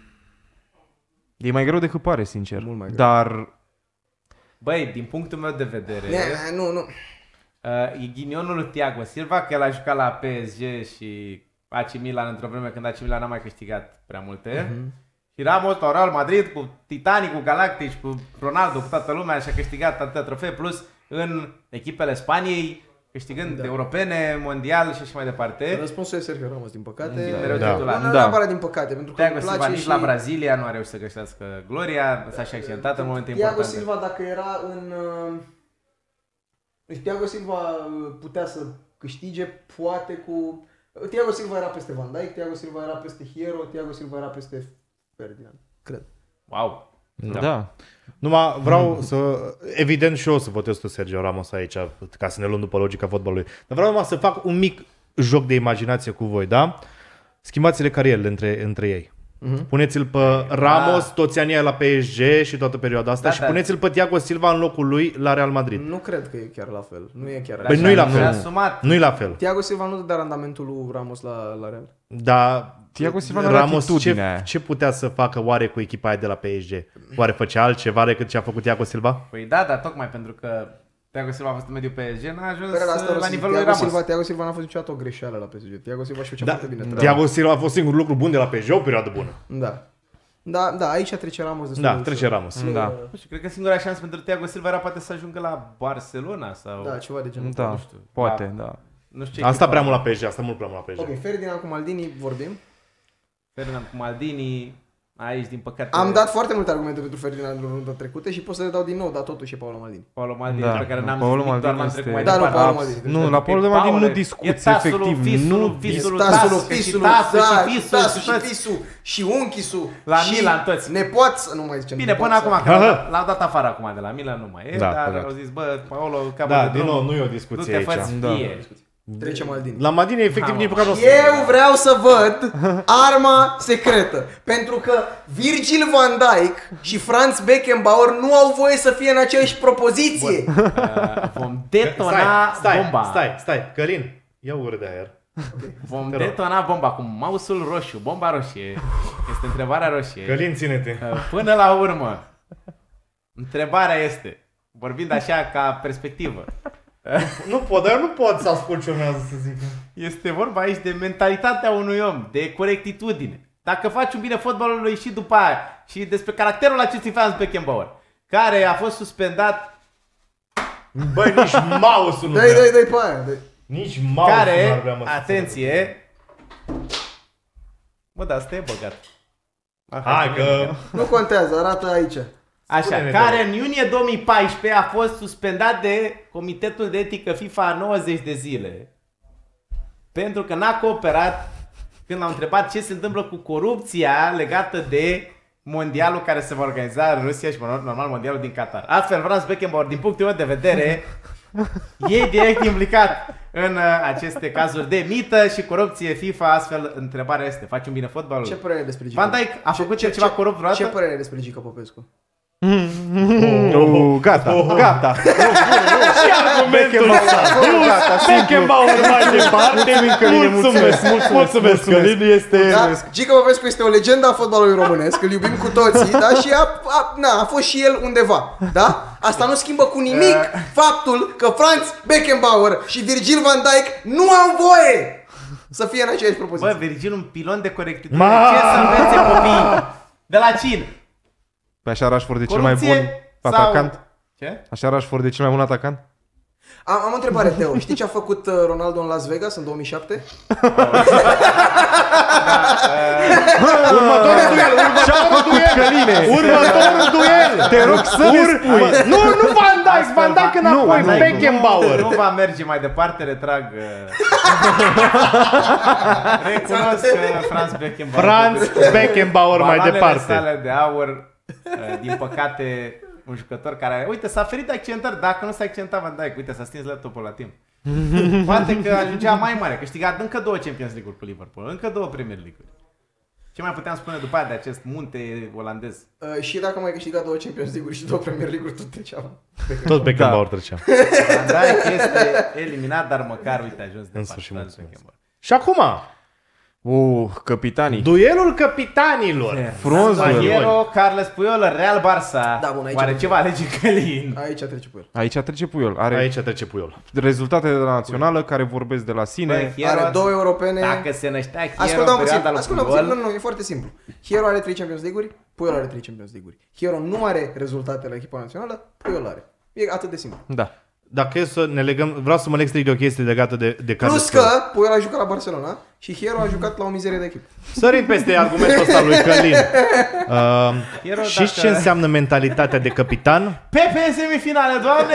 E mai greu decât pare, sincer. Mult mai greu. Dar Băi, din punctul meu de vedere... Ne, nu, nu. Uh, e ghinionul lui Thiago Silva, că el a jucat la P S G și A C Milan într-o vreme când A C Milan n-a mai câștigat prea multe. Uh-huh. Și Ramos la Real Madrid cu Titanic, cu Galactic, cu Ronaldo, cu toată lumea și a câștigat atâtea trofee, plus în echipele Spaniei, câștigând Da. europene, mondial și așa mai departe. Răspunsul e Sergio Ramos, din păcate. Fiind mereu Da. titular. Nu, nu Da. neapărat din păcate, pentru că Thiago îmi Silva place nici și... la Brazilia nu a reușit să găsească gloria, s-a și accidentat în momente Thiago importante. Silva, dacă era în... uh, Deci Thiago Silva uh, putea să câștige, poate cu... Thiago Silva era peste Van Dijk, Thiago Silva era peste Hierro, Thiago Silva era peste Ferdinand. Cred. Wow! da. da. Numai vreau să, evident și eu o să votez tu Sergio Ramos aici, ca să ne luăm după logica fotbalului. Dar vreau numai să fac un mic joc de imaginație cu voi, da? Schimbați-le carierele între, între ei. Uh-huh. Puneți-l pe Ramos, Da. toți anii la P S G și toată perioada asta Da, și da. puneți-l pe Thiago Silva în locul lui la Real Madrid. Nu cred că e chiar la fel. Nu e chiar Păi așa. nu-i la Și-a fel. asumat. Nu-i la fel. Thiago Silva nu dădea randamentul lui Ramos la, la Real. Dar Thiago Silva nu are Ramos ce, atitudinea aia. ce putea să facă oare cu echipa aia de la P S G? Oare făcea altceva decât ce a făcut Thiago Silva? Păi da, dar tocmai pentru că Thiago Silva a fost în mediul P S G, n-a ajuns Păi, asta la la nivelul lui Thiago Ramos. Silva, Thiago Silva n-a fost niciodată o greșeală la P S G. Thiago Silva și făcea Da, foarte bine. treaba. Thiago Silva a fost singurul lucru bun de la P S G, o perioadă bună. Da. Da, da, aici trece Ramos destul Da, de trece ușor. Ramos. E, Da. Nu știu, cred că singura șansă pentru Thiago Silva era poate să ajungă la Barcelona sau... Da, ceva de genul. Da, nu știu. poate, da. Nu știu ce Asta echipă. prea mult la P S G, asta mult prea mult la P S G. Ok, Ferdinand cu Maldini vorbim. Ferdinand cu Maldini, aici din păcate... Am dat foarte multe argumente pentru Ferdinand în runda trecută și pot să le dau din nou, dar totuși e Paolo Maldini. Paolo Maldini, Da, pe care n-am Paolo zis nimic, doar Maldini l-am trecut este- mai Da, nu, departe. Paolo Abs- Maldini. Nu, la Paolo de Paolo, Maldini nu e discuți, tasul lui efectiv. Fisul, Nu, Fisul lui Tasul, Tască și Fisul, Tasul da, și Fisul Tasul și și toți. Fisul și Unchisul La și Milan toți. nepoți, nu mai zicem Bine, până nepoți. acum, că l-au- l-au dat afară acum de la Milan, nu mai e, Da, dar păcat. au zis, bă, Paolo, capă Da, de din drum, nou, nu e o du-te, discuție aici. fă-ți Da. fie. Trece Maldini. La Maldini, efectiv, Da, nici măcar nu o să... Eu vreau să văd arma secretă. Pentru că Virgil van Dijk și Franz Beckenbauer nu au voie să fie în aceeași propoziție. Uh, vom detona Stai, stai, bomba. stai, stai, Călin, ia o gură de aer. Vom Te rog. detona bomba cu mouse-ul roșu, bomba roșie. Este întrebarea roșie. Călin, ține-te. Uh, Până la urmă, întrebarea este, vorbind așa ca perspectivă, Nu pot, dar eu nu pot să ascult ce urmează să zic. este vorba aici de mentalitatea unui om, de corectitudine. Dacă faci un bine fotbalului și după aia, și despre caracterul acestui Franz Beckenbauer, care a fost suspendat, Băi, nici mouse-ul nu Dai, vrea. dai, dai pe aia. Dai. Nici mouse-ul nu ar vrea, care, mă, să atenție, mă, da, asta e băgat. Hai că... Nu contează, arată aici. Așa, Spune-ne, care te în iunie două mii paisprezece a fost suspendat de Comitetul de Etică FIFA nouăzeci de zile pentru că n-a cooperat când l-au întrebat ce se întâmplă cu corupția legată de mondialul care se va organiza în Rusia și normal mondialul din Qatar. Astfel, Franz Beckenbauer, din punctul meu de vedere, e direct implicat în uh, aceste cazuri de mită și corupție FIFA. Astfel, întrebarea este, faci un bine fotbalul? Ce părere ai despre Gica? Van Dijk a Ce- făcut ce- ceva ce- corupt vreodată? Ce părere ai despre Gica Popescu? Oh, gata, gata. Și argumentul ăsta. Gata, Beckenbauer mai departe. Mulțumesc, mulțumesc, mulțumesc, Călin, este... Da? Gica Popescu este o legendă a fotbalului românesc, îl iubim cu toții, da? Și a, a, na, a fost și el undeva, da? Asta nu schimbă cu nimic faptul că Franz Beckenbauer și Virgil van Dijk nu au voie Să fie în aceeași Bă, propoziție. Virgil, un pilon de corectitudine. Ma! Ce să învețe copiii? De la cine? Pe așa Rashford de cel mai Corupție bun sau- atacant? Ce? Așa Rashford de cel mai bun atacant? Am, am o întrebare, Teo. Știi ce a făcut uh, Ronaldo în Las Vegas în două mii șapte? Următorul duel, Ce-a făcut Căline? următorul duel. Te rog să ne spui. Nu, nu Van Dijk, Van Dijk Nu, înapoi, Van Dijk Beckenbauer. Nu, nu va merge mai departe, retrag. uh, Recunosc că Franz Beckenbauer. Franz Beckenbauer mai Baloanele departe. sale de aur, uh, din păcate, un jucător care, uite, s-a ferit de accentări, dacă nu s-a accentat Van Dijk, uite, s-a stins laptopul la timp. Poate că ajungea mai mare, câștigat încă două Champions League-uri cu Liverpool, încă două Premier League-uri. Ce mai puteam spune după aia de acest munte olandez? Uh, și dacă mai câștigat două Champions League-uri și două Premier League-uri, tot treceam. Tot Beckenbauer trecea. Van Dijk este eliminat, dar măcar, uite, a ajuns de În parte. sfârșit, mulțumesc. Beckenbauer. Și acum, Uh, capitanii. duelul capitanilor. Frumos duel. Zaguero, Carles Puyol, Real Barça. Da, bun, aici Oare trece. ce va alege Călin? Aici trece pe el. Aici trece Puyol. Are Aici trece Puyol. rezultate de la națională care vorbesc de la sine. Băi, Hierro, Are două europene. Dacă se năștea Hierro Ascultă în puțin, perioada lui ascultă puțin, nu, Puyol, nu, e foarte simplu. Hierro are trei Champions League-uri, Puyol are trei Champions League-uri. Hierro nu are rezultate la echipa națională, Puyol are. E atât de simplu. Da. Dacă e să ne legăm, vreau să mă leg strict de o chestie legată de, de Plus Carles că Puyol. Puyol a jucat la Barcelona și Hierro a jucat la o mizerie de echipă. Sărim peste argumentul ăsta lui Călin. Uh, Hierro, știți dacă- ce înseamnă mentalitatea de capitan? Pepe în semifinale, doamne!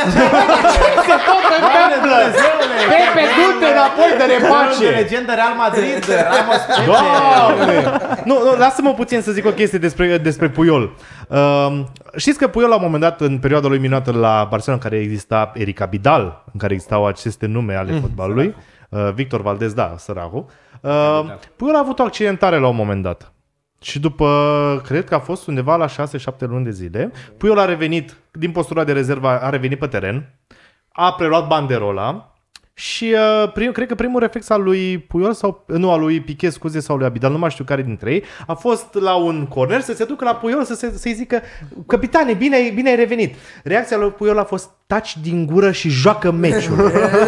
Se tot Doamne Dumnezeule! Pepe, du-te înapoi de De repace! legendă Real Madrid, Ramos Pepe! Doamne! Nu, nu, lasă-mă puțin să zic o chestie despre, despre Puyol. Uh, știți că Puyol la un moment dat, în perioada lui minunată la Barcelona, în care exista Eric Abidal, în care existau aceste nume ale fotbalului, uh, Victor Valdez, da, săracul, uh, Puyol a avut o accidentare la un moment dat. Și după, cred că a fost undeva la șase șapte luni de zile, Puyol a revenit, din postura de rezervă, a revenit pe teren, a preluat banderola și uh, prim, cred că primul reflex al lui Puyol sau nu, al lui Piqué, scuze, sau lui Abidal, nu mai știu care dintre ei, a fost la un corner să se ducă la Puyol să se, să-i zică: capitane, bine, ai- bine ai revenit. Reacția lui Puyol a fost: taci din gură și joacă meciul.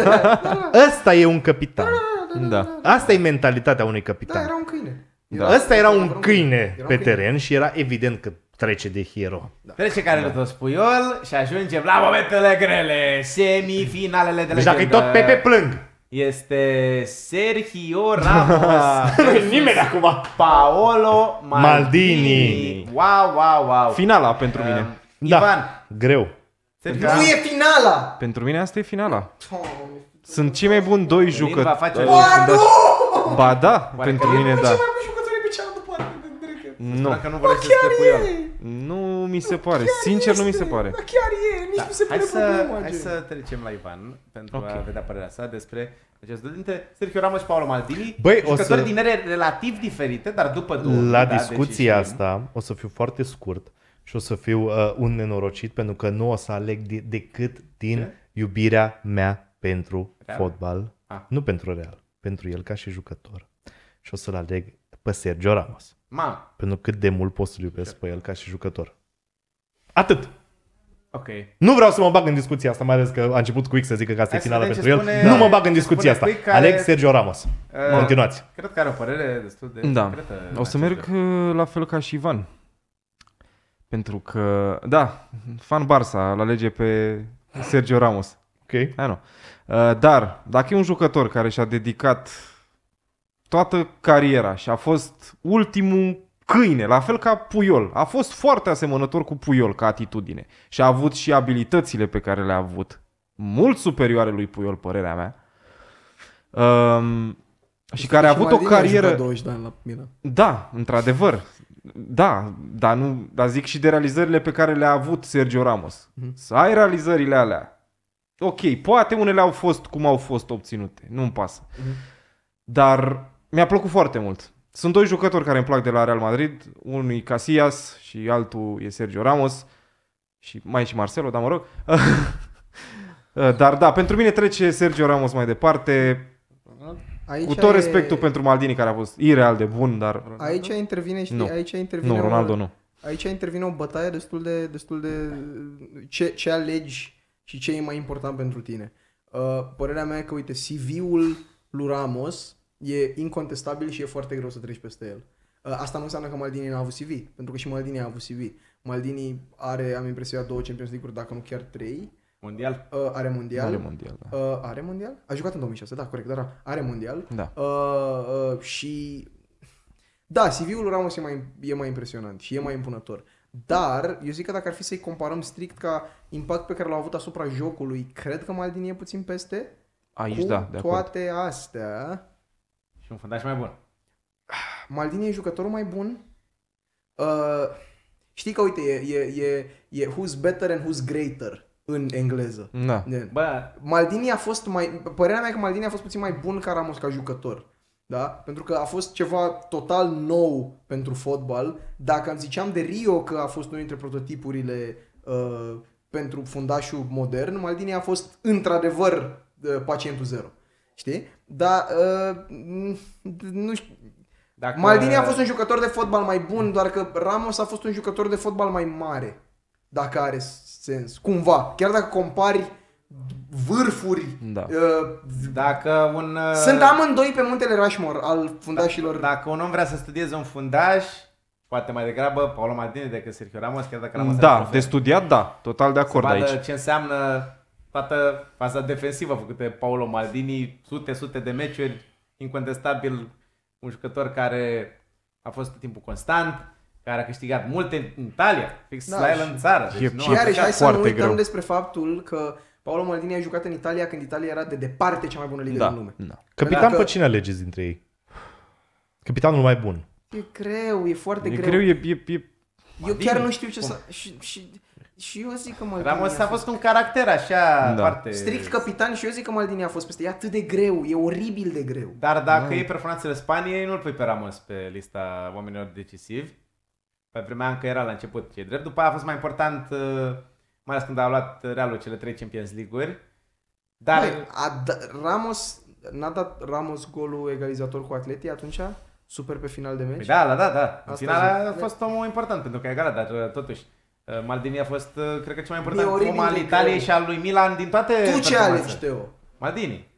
Ăsta e un capitan. Da. Asta e mentalitatea unui Da, capitan. era un câine. Da. Ăsta era un câine Era un pe câine. teren și era evident că trece de hero. Trece care da. tot Puyol și ajungem la momentele grele, semifinalele de Deci dacă e legendă. tot Pepe, plâng. Este Sergio Ramos. Nimeni acum. Paolo Maldini. Maldini. Wow, wow, wow. Finala pentru mine. Um, Da. Ivan. Greu. Sergio Nu e finala! Pentru mine asta e finala. Sunt cei mai buni doi Călin va jucători. face Ba, nu! Ba da, Oare pentru Călin mine Ce da. mai bun jucători pe cealaltă parte de drecă? Nu, Dacă nu vorbește despre Puyol. nu mi se pare. Sincer nu mi se pare. Da, chiar e, nici nu se Hai pune să, problema. hai gen. să trecem la Ivan pentru Ok. a vedea părerea sa despre acest duel dintre Sergio Ramos și Paolo Maldini. Băi, o jucători să- din ere relativ diferite, dar după două. La da, discuția deși știm. asta o să fiu foarte scurt și o să fiu uh, un nenorocit pentru că nu o să aleg de, decât din Ce? iubirea mea pentru Real? fotbal. Ah. Nu pentru Real, pentru el ca și jucător. Și o să-l aleg pe Sergio Ramos. Mamă, Pentru cât de mult pot să-l iubesc pe el ca și jucător. Atât. ok. Nu vreau să mă bag în discuția asta, mai ales că a început Quick să zică că asta Hai e să finala vedem pentru ce el. spune- Nu mă bag în ce discuția asta. spune Quick care- Aleg Sergio Ramos. Uh, Continuați. Cred că are o părere destul de Da. secretă în O să acest merg duel. uh, la fel ca și Ivan. Pentru că, da, fan Barça, îl alege pe Sergio Ramos. Ok. Hai nu. Uh, Dar, dacă e un jucător care și-a dedicat toată cariera și a fost ultimul câine, la fel ca Puyol, a fost foarte asemănător cu Puyol ca atitudine și a avut și abilitățile pe care le-a avut, mult superioare lui Puyol, părerea mea, um, și care a avut o Maldini a carieră... jucat douăzeci de ani la Milan. Da, într-adevăr. Da, dar, nu, dar zic și de realizările pe care le-a avut Sergio Ramos. Mhm. Să ai realizările alea. Ok, poate unele au fost cum au fost obținute, nu-mi pasă. Mhm. Dar mi-a plăcut foarte mult. Sunt doi jucători care îmi plac de la Real Madrid, unul e Casillas și altul e Sergio Ramos și mai e și Marcelo, dar mă rog. Dar da, pentru mine trece Sergio Ramos mai departe, Aici cu tot e- respectul pentru Maldini, care a fost ireal de bun, dar Aici intervine, știi, Nu. aici intervine nu, o- Ronaldo nu. Aici intervine o bătaie destul de, destul de ce, ce alegi și ce e mai important pentru tine. Uh, părerea mea e că, uite, C V-ul lui Ramos E incontestabil și e foarte greu să treci peste el. Asta nu înseamnă că Maldini n-a avut C V, pentru că și Maldini a avut C V. Maldini are, am impresia, două Champions League-uri, dacă nu chiar trei. Mondial? Uh, are mondial. Are mondial, da. Uh, are mondial? A jucat în două mii șase, da, corect, dar are mondial. Da. Uh, uh, și da, C V-ul lui Ramos e mai, e mai impresionant și e mai impunător. Dar eu zic că dacă ar fi să-i comparăm strict ca impact pe care l-a avut asupra jocului, cred că Maldini e puțin peste. Aici, Cu da, de acord. toate astea, Și un fundaș mai bun. Maldini e jucătorul mai bun. Uh, știi că, uite, e, e, e, e who's better and who's greater în engleză. Da. E. Bă, Maldini a fost mai... Părerea mea e că Maldini a fost puțin mai bun ca Ramos ca jucător. Da? Pentru că a fost ceva total nou pentru fotbal. Dacă îmi ziceam de Rio că a fost unul dintre prototipurile uh, pentru fundașul modern, Maldini a fost într-adevăr uh, pacientul zero. Știi? Dar uh, nu știu... dacă... Maldini a fost un jucător de fotbal mai bun, doar că Ramos a fost un jucător de fotbal mai mare. Dacă are sens. Cumva. Chiar dacă compari vârfuri. Da. Uh, Dacă un... uh, sunt amândoi pe muntele Rushmore al fundașilor. Dacă un om vrea să studieze un fundaș, poate mai degrabă Paolo Maldini decât Sergio Ramos, chiar dacă Ramos are Da, trofee. de studiat, da, total de acord Să vadă aici. ce înseamnă toată faza defensivă făcută de Paolo Maldini, sute, sute de meciuri, incontestabil un jucător care a fost tot timpul constant, care a câștigat multe în Italia, fix Da, la el și- în țară. Deci E- nu Și a iarăși, plecat. hai să nu foarte uităm greu. despre faptul că Paolo Maldini a jucat în Italia când Italia era de departe cea mai bună ligă Da, din lume. da. Capitan Dacă- pe cine alegeți dintre ei? Capitanul mai bun. E greu, e foarte E greu. greu, e, e, e Eu chiar nu știu ce să... Și, și, și eu zic că Maldini Ramos a fost un caracter așa Da. foarte... strict capitan și eu zic că Maldini a fost peste. E atât de greu, e oribil de greu. Dar dacă e performanțele Spaniei, nu-l pui pe Ramos pe lista oamenilor decisivi. Pe primea încă era la început, ce drept. După aia a fost mai important, uh, mai ales când a luat Realul cele trei Champions League-uri. Dar Băi, a da- Ramos, n-a dat Ramos golul egalizator cu Atleti atunci? Super pe final de meci? Păi da, da, da, da. În Asta final zic. a fost omul important pentru că a egalat, dar uh, totuși uh, Maldini a fost, uh, cred că, cel mai Mi-e important oribil om al de Italiei greu. și al lui Milan din toate Tu ce performanțele. alegi, Teo? Maldini.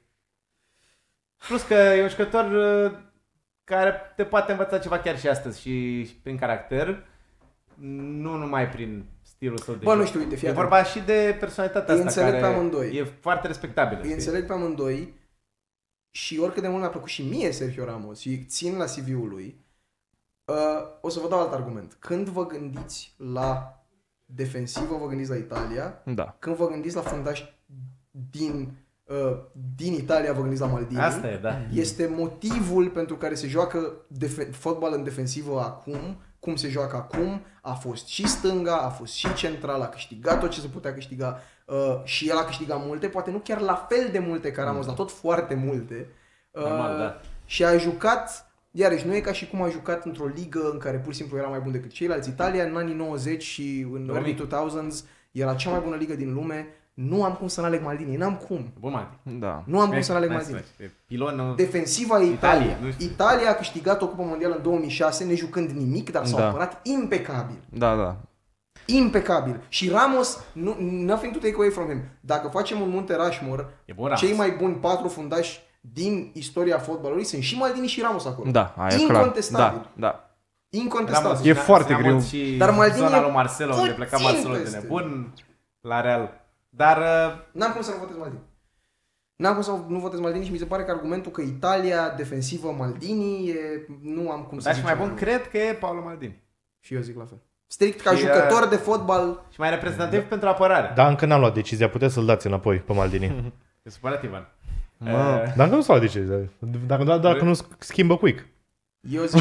Plus că e un jucător uh, care te poate învăța ceva chiar și astăzi și, și prin caracter, nu numai prin stilul său de Bă, joc. nu știu, uite, fii E atent. vorba și de personalitatea Îi asta înțeleg care pe amândoi. e foarte respectabilă. Îi știi? înțeleg pe amândoi și oricât de mult mi-a plăcut și mie Sergio Ramos și țin la C V-ul lui, uh, o să vă dau alt argument. Când vă gândiți la defensivă, vă gândiți la Italia. Da. Când vă gândiți la fundaș din, uh, din Italia, vă gândiți la Maldini. Asta e, da. Este motivul pentru care se joacă defe- fotbal în defensivă acum, cum se joacă acum, a fost și stânga, a fost și central, a câștigat tot ce se putea câștiga uh, și el a câștigat multe, poate nu chiar la fel de multe ca Ramos, dar tot foarte multe. Uh, Normal, da. Și a jucat, iarăși nu e ca și cum a jucat într-o ligă în care pur și simplu era mai bun decât ceilalți. Italia în anii nouăzeci și în early două mii era cea mai bună ligă din lume. Nu am cum să n-aleg Maldini, n-am cum. Bun, Mati. Da. Nu am cum să n-aleg Maldini. Pilonul... Defensiva Italia, Italia. nu știu. Italia a câștigat o cupă mondială în două mii șase, nejucând nimic, dar s-au Da. apărat impecabil. Da, da. Impecabil. Și Ramos, nu, nothing to take away from him. Dacă facem un munte Rushmore, E bun Ramos. cei mai buni patru fundași din istoria fotbalului sunt și Maldini și Ramos acolo. Da, aia e clar. Incontestabil. Da, da. Incontestabil. Ramos E și- foarte și greu. Ramos Și Dar Maldini zona e lui Marcelo, unde pleca puțin Marcelo de peste. nebun la Real. Dar uh, N-am cum să nu votez Maldini. N-am cum să nu votez Maldini și mi se pare că argumentul că Italia defensivă Maldini e, nu am cum să dar și zic mai ceva bun mai cred că e Paolo Maldini. Și eu zic la fel. Strict ca Și, jucător uh, de fotbal. Și mai reprezentativ pentru apărare. Dar încă n-am luat decizia, puteți să-l dați înapoi pe Maldini. E supărat, Ivan. Mă. Uh, Dar încă nu s-a luat decizia. Dacă, dacă, dacă nu schimbă quick. Eu zic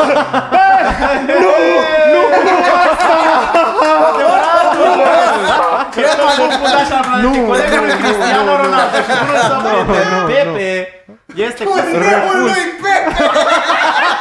Cred că am confundat la planetii colegul lui Cristiano Ronaldo și bunul să mă Pepe este cu Nebul lui Pepe!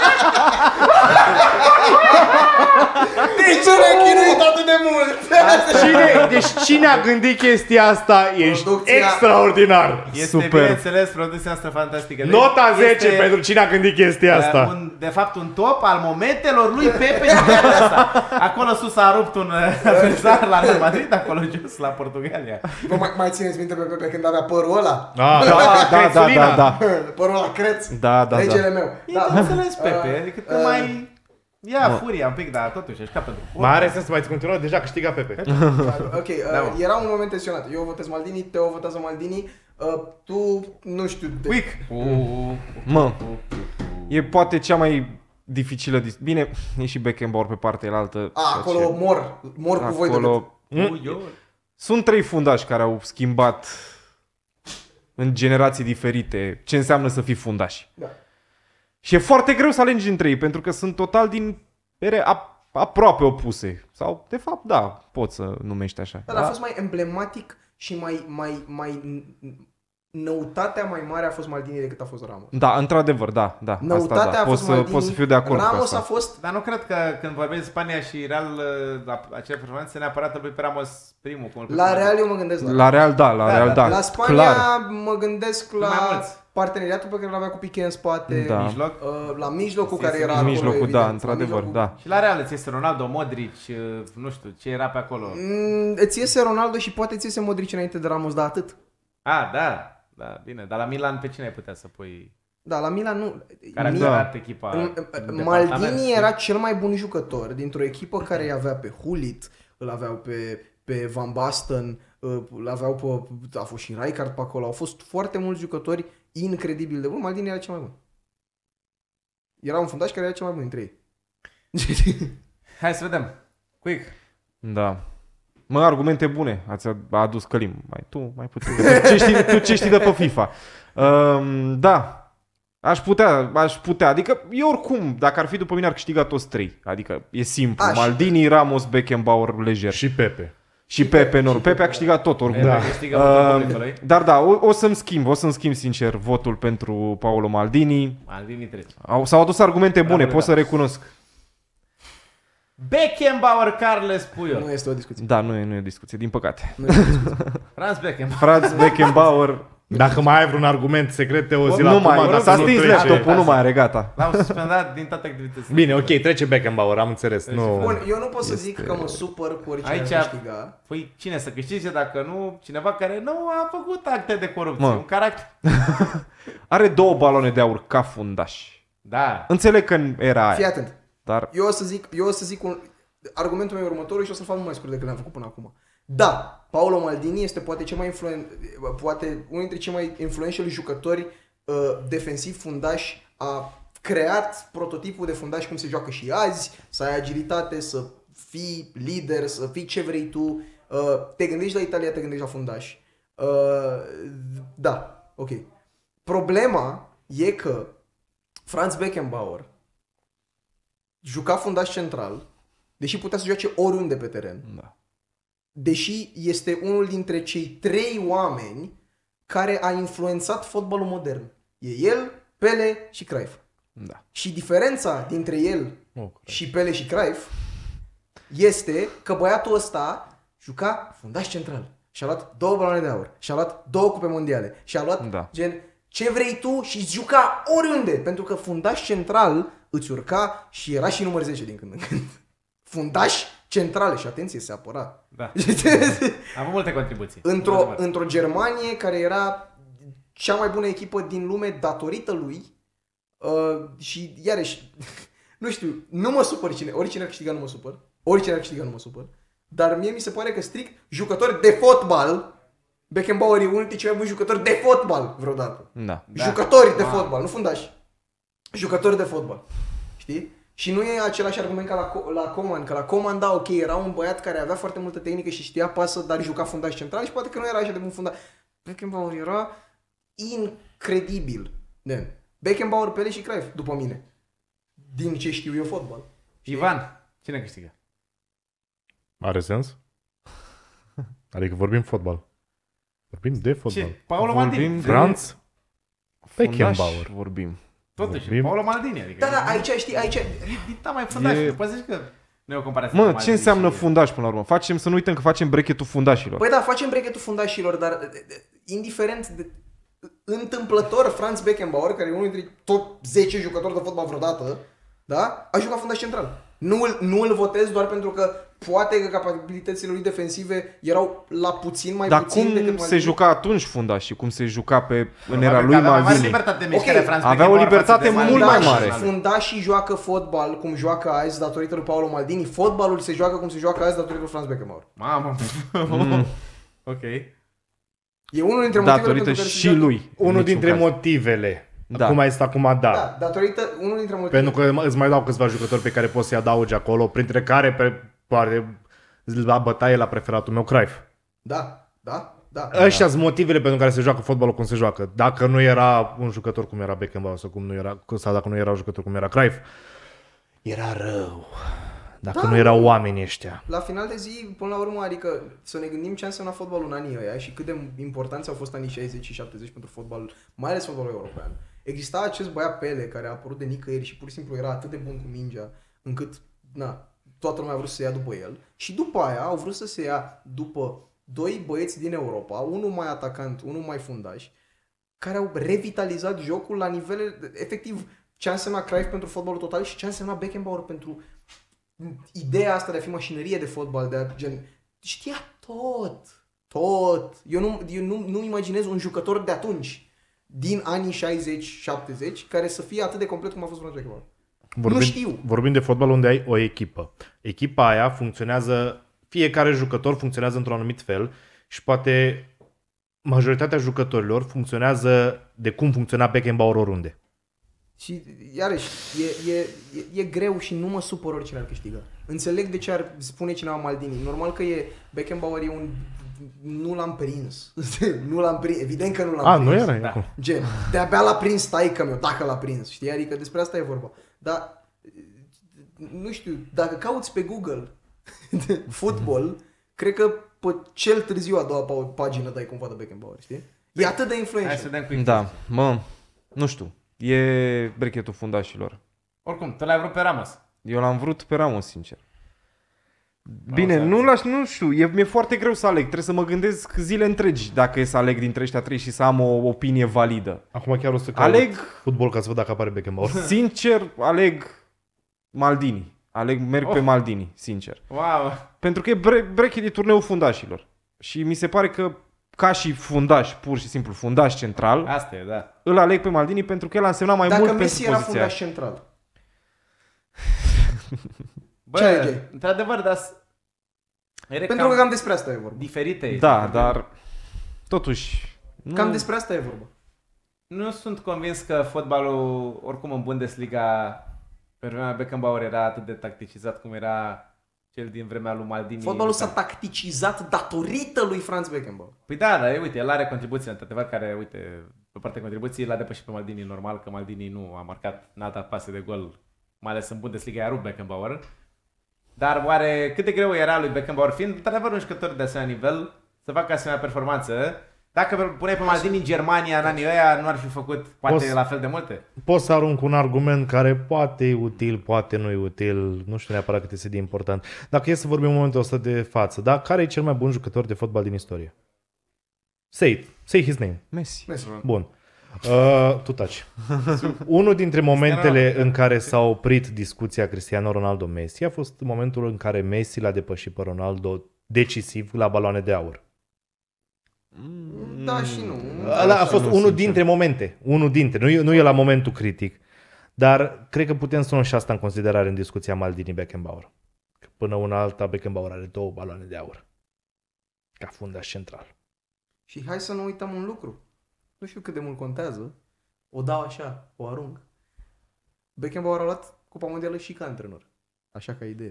De ce ne-ai chinuit atât de mult? Asta cine, deci cine a gândit chestia asta? Ești Producția- extraordinar. Este, Super. bineînțeles, producția noastră fantastică. Deci Nota zece este, pentru cine a gândit chestia uh, asta. Un, de fapt, un top al momentelor lui Pepe din viața asta. Acolo sus a rupt un uh, adversar la Real Madrid, acolo jos la Portugalia. Vă mai, mai țineți minte pe Pepe când avea părul ăla? Ah, Da, da, da, da, da. Părul ăla creț? Da, da, Regele da. meu. E Da. de înțeles Pepe, Uh, adică te uh, mai... Ia furia un pic, dar totuși, ești ca pentru... Mai are sens să mai continua? Deja câștiga Pepe. Ok, uh, Da, mă. era un moment tensionat. Eu votez Maldini, Teo votează Maldini. Uh, tu, nu știu... De... Quick! Mă, e poate cea mai dificilă... dis- Bine, e și Beckenbauer pe partea elaltă. A, acolo mor. Mor cu voi de gât. Acolo... Eu... Sunt trei fundași care au schimbat în generații diferite ce înseamnă să fii fundaș. Da. Și e foarte greu să alegi între ei, pentru că sunt total din ere ap- aproape opuse. Sau, de fapt, da, poți să numești așa. Dar a fost mai emblematic și mai, mai, mai... Năutatea mai mare a fost Maldini decât a fost Ramos. Da, într-adevăr, da, da. Năutatea asta, da. a Pot fost să, Maldini. pot să fiu de acord Ramos cu asta. a fost... Dar nu cred că când vorbești Spania și Real, uh, la acele performanțe, neapărat îl pui pe Ramos primul. Cum îl pui La pe- Real eu mă gândesc la... La Real, da, la Da, Real, da. da. La Spania Clar. mă gândesc Mai la mulți. parteneriatul pe care l-avea cu Piqué în spate. Da. Mijloc. Uh, la mijlocul Este care era în acolo, Mijlocul, evident. da, La într-adevăr, mijlocul- da. Și la Real îți este Ronaldo, Modric, uh, nu știu, ce era pe acolo. Mm, îți iese Ronaldo și poate îți iese Modric înainte de Ramos, dar atât. Ah, da, da, bine. Dar la Milan pe cine ai putea să pui? Da, la Milan nu. Care a Mi- arătat echipa? M- în departament? Maldini era cel mai bun jucător dintr-o echipă care îi avea pe Hulit, îl aveau pe, pe Van Basten, îl aveau pe, a fost și Rijkaard pe acolo, au fost foarte mulți jucători incredibil de buni. Maldini era cel mai bun. Era un fundaș care era cel mai bun dintre ei. Hai să vedem. Quick. Da. Mă, argumente bune. Ați adus Călim. Mai tu, mai puțin. Ce știi, tu ce știi de pe FIFA? Um, da. Aș putea, aș putea. Adică eu oricum, dacă ar fi după mine, ar câștiga toți trei. Adică e simplu. A, și- Maldini, Ramos, Beckenbauer, lejer. Și, Și Pepe. și Pepe, nu. Pepe a câștigat tot oricum. Da. Câștigă votul Um, publicului. dar da, o, o să-mi schimb, o să-mi schimb sincer votul pentru Paolo Maldini. Maldini trece. Au, s-au adus argumente bune, Bravo, pot da. să recunosc. Beckenbauer, Carles Puyol. Nu este o discuție. Da, nu e, nu e discuție, din păcate. Nu este o discuție. Franz Beckenbauer. Franz Beckenbauer, Dacă mai ai vreun argument secret, o zi la nu mai, acum, dacă s-a nu stins trece. laptopul, nu mai are, gata. L-au suspendat din toate activitățile. Bine, ok, trece Beckenbauer, am înțeles. Nu. Bun, eu nu pot să zic că mă supăr cu oricine Aici- ar câștiga. Păi cine să câștige dacă nu cineva care nu a făcut acte de corupție, Mă. un caracter. Are două baloane de aur ca fundaș. Da. Înțeleg că era Fii aia, atent. dar Eu o să zic, eu o să zic un, argumentul meu următorul și o să-l fac mult mai scurt decât l-am făcut până acum. Da, Paolo Maldini este poate cel mai influen, poate unul dintre cei mai influentiali jucători uh, defensiv fundași, a creat prototipul de fundaș cum se joacă și azi, să ai agilitate, să fii lider, să fii ce vrei tu. Uh, te gândești la Italia, te gândești la fundaș. Uh, da, ok. Problema e că Franz Beckenbauer juca fundaș central, deși putea să joace oriunde pe teren. da. Deși este unul dintre cei trei oameni care a influențat fotbalul modern. E el, Pele și Cruyff. Da. Și diferența dintre el Oh, corect. și Pele și Cruyff este că băiatul ăsta juca fundaș central. Și-a luat două baloane de aur. Și-a luat două cupe mondiale. Și-a luat Da. gen ce vrei tu și juca oriunde. Pentru că fundaș central îți urca și era și număr zece din când în când. Fundaș centrale și atenție, se apăra. Da. Am avut multe contribuții. într-o, Adevărat. într-o Germanie care era cea mai bună echipă din lume datorită lui uh, și iarăși, nu știu, nu mă supăr cine, oricine ar câștiga nu mă supăr, oricine ar câștiga nu mă supăr, dar mie mi se pare că strict jucători de fotbal, Beckenbauer e unul dintre cei mai buni jucători de fotbal vreodată. Da. Da. Jucători de Ah. fotbal, nu fundași. Jucători de fotbal. Știi? Și nu e același argument ca la, Co- la Coman, că la Coman, da, ok, era un băiat care avea foarte multă tehnică și știa pasă, dar juca fundaș central și poate că nu era așa de bun fundaș. Beckenbauer era incredibil. De. Beckenbauer, Pele și Cruyff, după mine. Din ce știu eu fotbal. Ivan, cine câștigă? Are sens? Adică vorbim fotbal. Vorbim de fotbal. Ce? Paulo Vorbim Maldini. de- Franz Fundaș Beckenbauer. vorbim. Totuși, Vorbim. Paulo Maldini. Adică Da, da, aici știi, aici... Da, mai fundaș. E- După zici că Nu e o comparație cu Mă, ce Maldini înseamnă și- fundaș până la urmă? Facem să nu uităm că facem brechetul fundașilor. Păi da, facem brechetul fundașilor, dar de- de- indiferent de întâmplător, Franz Beckenbauer, care e unul dintre top zece jucători de fotbal vreodată, da? A jucat fundaș central. Nu îl, nu îl votez doar pentru că poate că capabilitățile lui defensive erau la puțin mai Dar puțin cum decât se Maldini. juca atunci fundaș și cum se juca pe, în Probabil era că lui avea mai mare Maldini? libertate de mișcare, Ok, Franz avea o Beckenbauer libertate față de mult Maldini. mai mare. Fundașii joacă fotbal cum joacă azi datorită lui Paolo Maldini. Fotbalul se joacă cum se joacă azi datorită lui Franz Beckenbauer. Mamă. Ok. E unul dintre motivele Datorită pentru care se și joacă- lui. în Unul niciun dintre caz. motivele. Da. Cum este acum, da. Da, datorită unul dintre motivele. Pentru că îți mai dau câțiva jucători pe care poți să-i adaugi acolo, printre care pe, pare, la bătaie la preferatul meu, Cruyff. Da, da, da. Ăștia sunt motivele pentru care se joacă fotbalul cum se joacă. Dacă nu era un jucător cum era Beckenbauer sau, cum nu era, sau dacă nu era un jucător cum era Cruyff, era rău. Dacă Da. nu erau oamenii ăștia. La final de zi, până la urmă, adică să ne gândim ce a însemnat fotbalul în anii ăia și cât de importanți au fost anii șaizeci și șaptezeci pentru fotbal, mai ales fotbalul european. Exista acest băiat Pele care a apărut de nicăieri și pur și simplu era atât de bun cu mingea, încât, na, toată lumea a vrut să se ia după el. Și după aia au vrut să se ia după doi băieți din Europa, unul mai atacant, unul mai fundaș, care au revitalizat jocul la nivele, efectiv, ce a însemnat Cruyff pentru fotbalul total și ce a însemnat Beckenbauer pentru ideea asta de a fi mașinărie de fotbal, de a, gen, știa tot, tot. Eu nu, eu nu, nu imaginez un jucător de atunci, din anii șaizeci șaptezeci, care să fie atât de complet cum a fost Franz Beckenbauer. Vorbim, Nu știu. Vorbim de fotbal unde ai o echipă. Echipa aia funcționează, fiecare jucător funcționează într-un anumit fel și poate majoritatea jucătorilor funcționează de cum funcționa Beckenbauer oriunde. Și iarăși, e, e, e, e greu și nu mă supăr oricine ar câștiga. Înțeleg de ce ar spune cineva Maldini. Normal că e Beckenbauer e un... Nu l-am prins. nu l-am prins. Evident că nu l-am A, prins. nu era? Da. Acum. Gen, de-abia l-a prins taică meu, dacă l-a prins, știi? Adică despre asta e vorba. Dar, nu știu, dacă cauți pe Google fotbal, cred că pe cel târziu a doua pa- pagină dai cumva de Beckenbauer, știi? E atât de Hai să influential. vedem cu Da, mă, nu știu. E brechetul fundașilor. Oricum, tu l-ai vrut pe Ramos. Eu l-am vrut pe Ramos, sincer. Bine, Ramos, nu, lași, nu știu, e, mi-e foarte greu să aleg. Trebuie să mă gândesc zile întregi dacă e să aleg dintre ăștia trei și să am o opinie validă. Acum chiar o să caut Aleg, fotbal ca să văd dacă apare Beckenbauer. sincer, aleg Maldini. Aleg, merg Oh. pe Maldini, sincer. Wow. Pentru că e bre- breche de turneul fundașilor. Și mi se pare că ca și fundaș, pur și simplu fundaș central, Asta e, da. îl aleg pe Maldini pentru că el a însemnat mai Dacă mult Messi pentru era poziția. fundaș central. Bă, Ce alegeai? într-adevăr, dar... Era Pentru că cam despre asta e vorba. diferite. Da, dar totuși... Nu... Cam despre asta e vorba. Nu sunt convins că fotbalul, oricum în Bundesliga, pe vremea Beckenbauer era atât de tacticizat cum era cel din vremea lui Maldini. Fotbalul s-a tacticizat datorită lui Franz Beckenbauer. Păi da, dar uite, el are contribuții, într-adevăr, care, uite, pe partea contribuției l-a depășit pe Maldini, normal că Maldini nu a marcat, n-a dat pase de gol, mai ales în Bundesliga, i-a rupt Beckenbauer. Dar oare cât de greu era lui Beckenbauer, fiind într-adevăr un jucător de asemenea nivel, să facă asemenea performanță? Dacă puneai pe Maldini în Germania în anii ăia, nu ar fi făcut poate Poți- la fel de multe? Pot să arunc un argument care poate e util, poate nu e util, nu știu neapărat cât este de important. Dacă e să vorbim în momentul ăsta de față, da? Care e cel mai bun jucător de fotbal din istorie? Say it. Say his name. Messi. Messi. Bun. Uh, tu taci. Unul dintre momentele în care s-a oprit discuția Cristiano Ronaldo-Messi a fost momentul în care Messi l-a depășit pe Ronaldo decisiv la baloane de aur. Da și nu. Ăla a fost nu, unul sincer. dintre momente. Unul dintre. Nu e, nu e la momentul critic. Dar cred că putem să luăm și asta în considerare în discuția Maldini-Beckenbauer. Că până una alta Beckenbauer are două baloane de aur. Ca fundaș central. Și hai să nu uităm un lucru. Nu știu cât de mult contează. O dau așa, o arunc. Beckenbauer a luat Cupa Mondială și ca antrenor. Așa ca idee.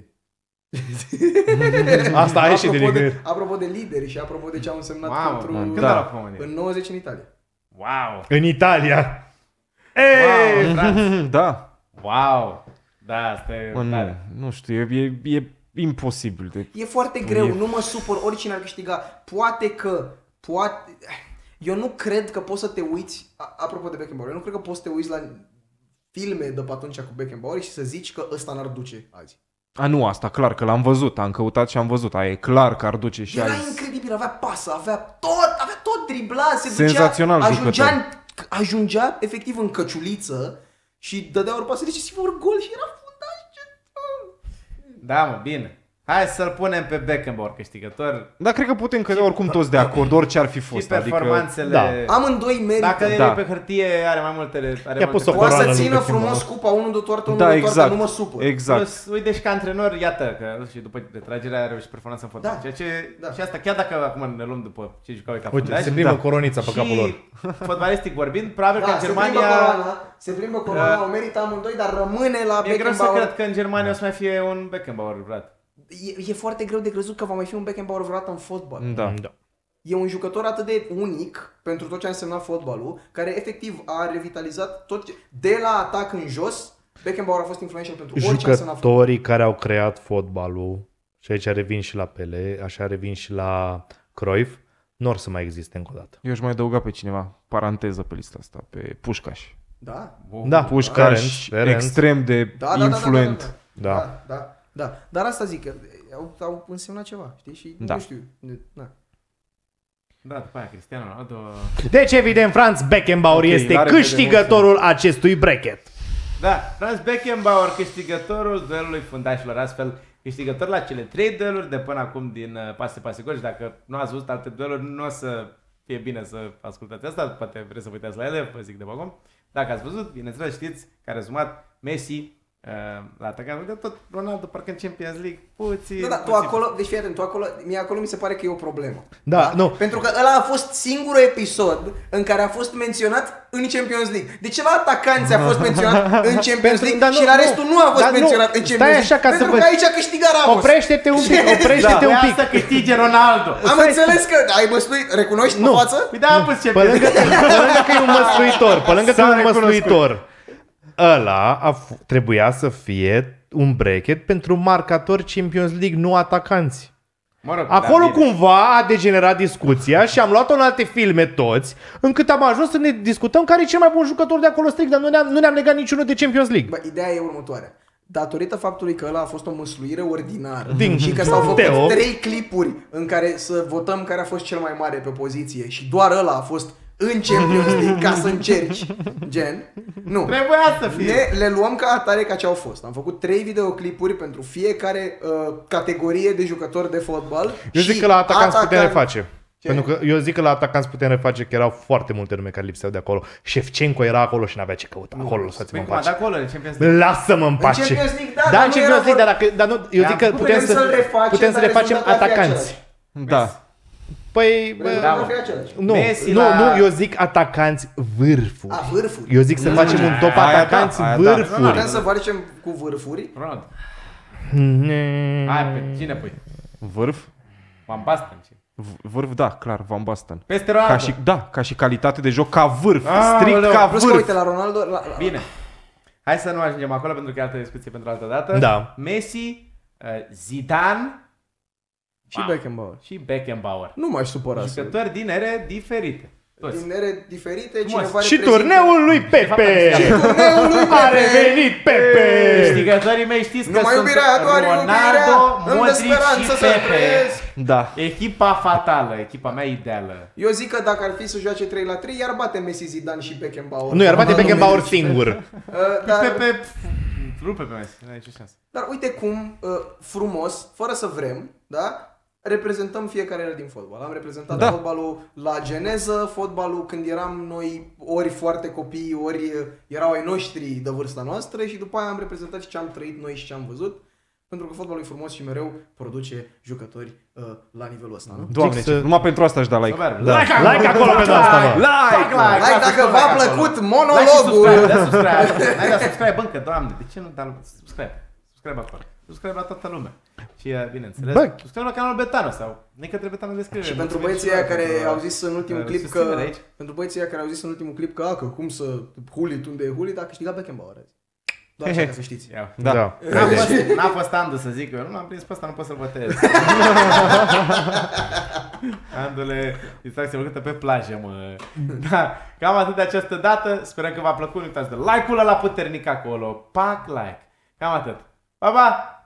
Asta a ieșit de apropo, de, nicăieri. apropo de lideri și apropo de ce au însemnat Wow, pentru... când Da. a luat România? În nouăzeci în Italia. Wow! În Italia. Ei! Wow, frate. Da. Wow! Da, asta e Mă, nu, tare. nu știu, e, e, e imposibil. De... E foarte greu, E- nu mă supăr, oricine ar câștiga. Poate că, poate... Eu nu cred că poți să te uiți, a- apropo de Beckenbauer, eu nu cred că poți să te uiți la filme de pe atunci cu Beckenbauer și să zici că ăsta n-ar duce azi. A, nu, asta clar că l-am văzut, am căutat și am văzut, aia e clar că ar duce și Era azi. incredibil, avea pasă, avea tot, avea tot dribla, se Senzațional ducea, ajungea, jucător. în, ajungea efectiv în căciuliță și dădea ori pasă, deci sigur gol și era fundaș. Ce... Da, mă, bine. Hai să-l punem pe Beckenbauer câștigător. Dar cred că putem cădea oricum toți de acord, orice ar fi Și fost. Adică, performanțele... da. Amândoi merită. Dacă Da. e pe hârtie, are mai multe... Are I-a mai pus multe o Poate coroană să lui țină Beckenbauer. frumos cupa, unul de toartă, unul da, de toartă, exact. nu mă supăr. Exact. Plus, uite și ca antrenor, iată că și după retragerea are și performanță în fotbal. Da. Ceea ce, Da. și asta, chiar dacă acum ne luăm după ce jucau ei ca Uite, fundași, se plimbă Da. coronița pe capul lor. și fotbalistic vorbind, probabil că Da, în se plimbă Germania... coroana, se plimbă coroana, Da. o merită amândoi, dar rămâne la Mi-e greu să Beckenbauer. cred că în Germania o să mai fie un Beckenbauer, frate. E, e foarte greu de crezut că va mai fi un Beckenbauer vreodată în fotbal. Da. da. E un jucător atât de unic pentru tot ce a însemnat fotbalul, care efectiv a revitalizat tot ce... De la atac în jos, Beckenbauer a fost influential pentru orice a însemnat fotbal. Jucătorii care au creat fotbalul, și aici revin și la Pele, așa revin și la Cruyff, nu or să mai existe încă o dată. Eu aș mai adăuga pe cineva, paranteză pe lista asta, pe Pușcaș. Da. Da, Pușcaș, Ferenc, Ferenc. extrem de Da, da, da, influent. Da, da, Da. da, da, da, da. Dar asta zic, că au, au însemnat ceva, știi? Și Da. nu știu. Na. Da, după aia Cristiano Ronaldo... Deci, evident, Franz Beckenbauer Ok, este n-are câștigătorul acestui bracket. Da, Franz Beckenbauer, câștigătorul duelului fundașilor, astfel câștigător la cele trei dueluri de până acum din uh, pase pase gol și dacă nu ați văzut alte dueluri, nu o să fie bine să ascultați asta, poate vreți să vă uitați la ele, vă zic de pe acum. Dacă ați văzut, bineînțeles știți că a rezumat Messi uh, la atacant, uite tot Ronaldo parcă în Champions League, puțin, Da, da, tu puțin. acolo, deci fii atent, tu acolo, mie acolo mi se pare că e o problemă. Da, nu. Pentru că ăla a fost singurul episod în care a fost menționat în Champions League. De ce la atacanți a fost menționat în Champions Pentru- League dar nu, și la nu. restul nu a fost Dar nu. menționat în Stai Champions așa League? ca să Pentru vă- că aici a câștigat Ramos. Oprește-te un pic, oprește-te un Voia pic. să câștige Ronaldo. Am înțeles că ai măsluit, recunoști Nu. pe față? Păi da, am pus Pe Champions lângă, League. pe lângă că e un măsluitor, pe lângă că e S-a un recunoscut. măsluitor, ăla a f- trebuia să fie un bracket pentru marcatori Champions League, nu atacanți. Mă rog, Acolo da, bine. cumva a degenerat discuția și am luat-o în alte filme toți, încât am ajuns să ne discutăm care e cel mai bun jucător de acolo strict, dar nu ne-am, nu ne-am legat niciunul de Champions League. Bă, ideea e următoarea. Datorită faptului că ăla a fost o măsluire ordinară Din și că s-au făcut Teo. trei clipuri în care să votăm care a fost cel mai mare pe poziție și doar ăla a fost în Champions League ca să încerci, gen, nu. Trebuia să fie. Ne, le luăm ca atare ca ce au fost. Am făcut trei videoclipuri pentru fiecare uh, categorie de jucători de fotbal. Eu și zic că la atacanți putem atacan- reface. Ce? Pentru că eu zic că la atacanți putem reface că erau foarte multe nume care lipseau de acolo. Șefcenco era acolo și n-avea ce căuta. Acolo, lăsați-mă Păi în cum, de pace. acolo, în Champions League. Lasă-mă în pace. Champions League, da, da, dar în nu Champions era League, dar, vor- dacă, dar nu, eu zic că Putem putem să, să-l refacem, putem să dar le facem rezultatul ar fi atacanți. același. Da. Păi, Rezultatul mă. ar fi același. nu, Messi nu, la- nu, eu zic atacanți vârfuri. A, vârfuri. Eu zic să facem un top Aia da, atacanți aia da. vârfuri. Putem să facem cu vârfuri. Ronaldo. Ne- Hai, pe cine pui? Vârf? Van Basten. V- Vârf, da, clar, Van Basten. Peste Ronaldo. Ca și, da, ca și calitate de joc, ca vârf, Aoleu, strict ca Plus că, vârf. uite, la Ronaldo... La, la, Bine. Hai să nu ajungem acolo pentru că e altă discuție pentru altă dată. Da. Messi, uh, Zidane și Beckenbauer. și Beckenbauer. Nu m-aș supăra să... Jucători din ere diferite. Toți. Din ere diferite, Frumos. cineva Și reprezintă- turneul lui Pepe. Turneul lui A Pepe. revenit Pepe. Câștigătorii mei știți că Numai sunt iubirea, doar Ronaldo, iubirea, îmi dă Modric speranță și să Pepe. trăiesc. Da. Echipa fatală, echipa mea ideală. Eu zic că dacă ar fi să joace trei la trei, iar bate Messi, Zidane și Beckenbauer. Nu, iar bate Ronaldo, Beckenbauer Modric. singur. Uh, dar, Pepe, pf, rupe pe Messi, nu ai nicio șansă. dar uite cum, uh, frumos, fără să vrem, da? Reprezentăm fiecare era din fotbal. Am reprezentat Da. fotbalul la geneză, fotbalul când eram noi ori foarte copii, ori uh, erau ai noștri de vârsta noastră și după aia am reprezentat și ce am trăit noi și ce am văzut. Pentru că fotbalul e frumos și mereu produce jucători uh, la nivelul ăsta, nu? Doamne, Zic ce... să- numai pentru asta aș da like. Super. Da. Like acolo pentru asta, mă. Like, like, Like dacă v-a plăcut monologul. Like și subscribe, da subscribe. Hai da subscribe încă, doamne, de ce nu da subscribe? Subscribe acolo. Subscribe la toată lumea. Și uh, bineînțeles, Bă. subscribe la canalul Betano sau Necătre Betano în descriere. Și pentru Mulțumim băieții aia și care pentru, au zis în ultimul uh, clip că susținere aici. pentru băieții aia care au zis în ultimul clip că, a, că cum să Hulit, unde e Hulit, a câștigat Beckenbauer azi. Doar așa ca să știți. Ia. Da. Da. N-a fost, n-a fost Andu să zic eu, nu l-am prins pe ăsta, nu pot să-l votez. Andule, distracție făcută pe plajă, mă. Da, cam atât de această dată. Sperăm că v-a plăcut. Nu uitați de like-ul ăla puternic acolo. Pac like. Cam atât. Pa, pa!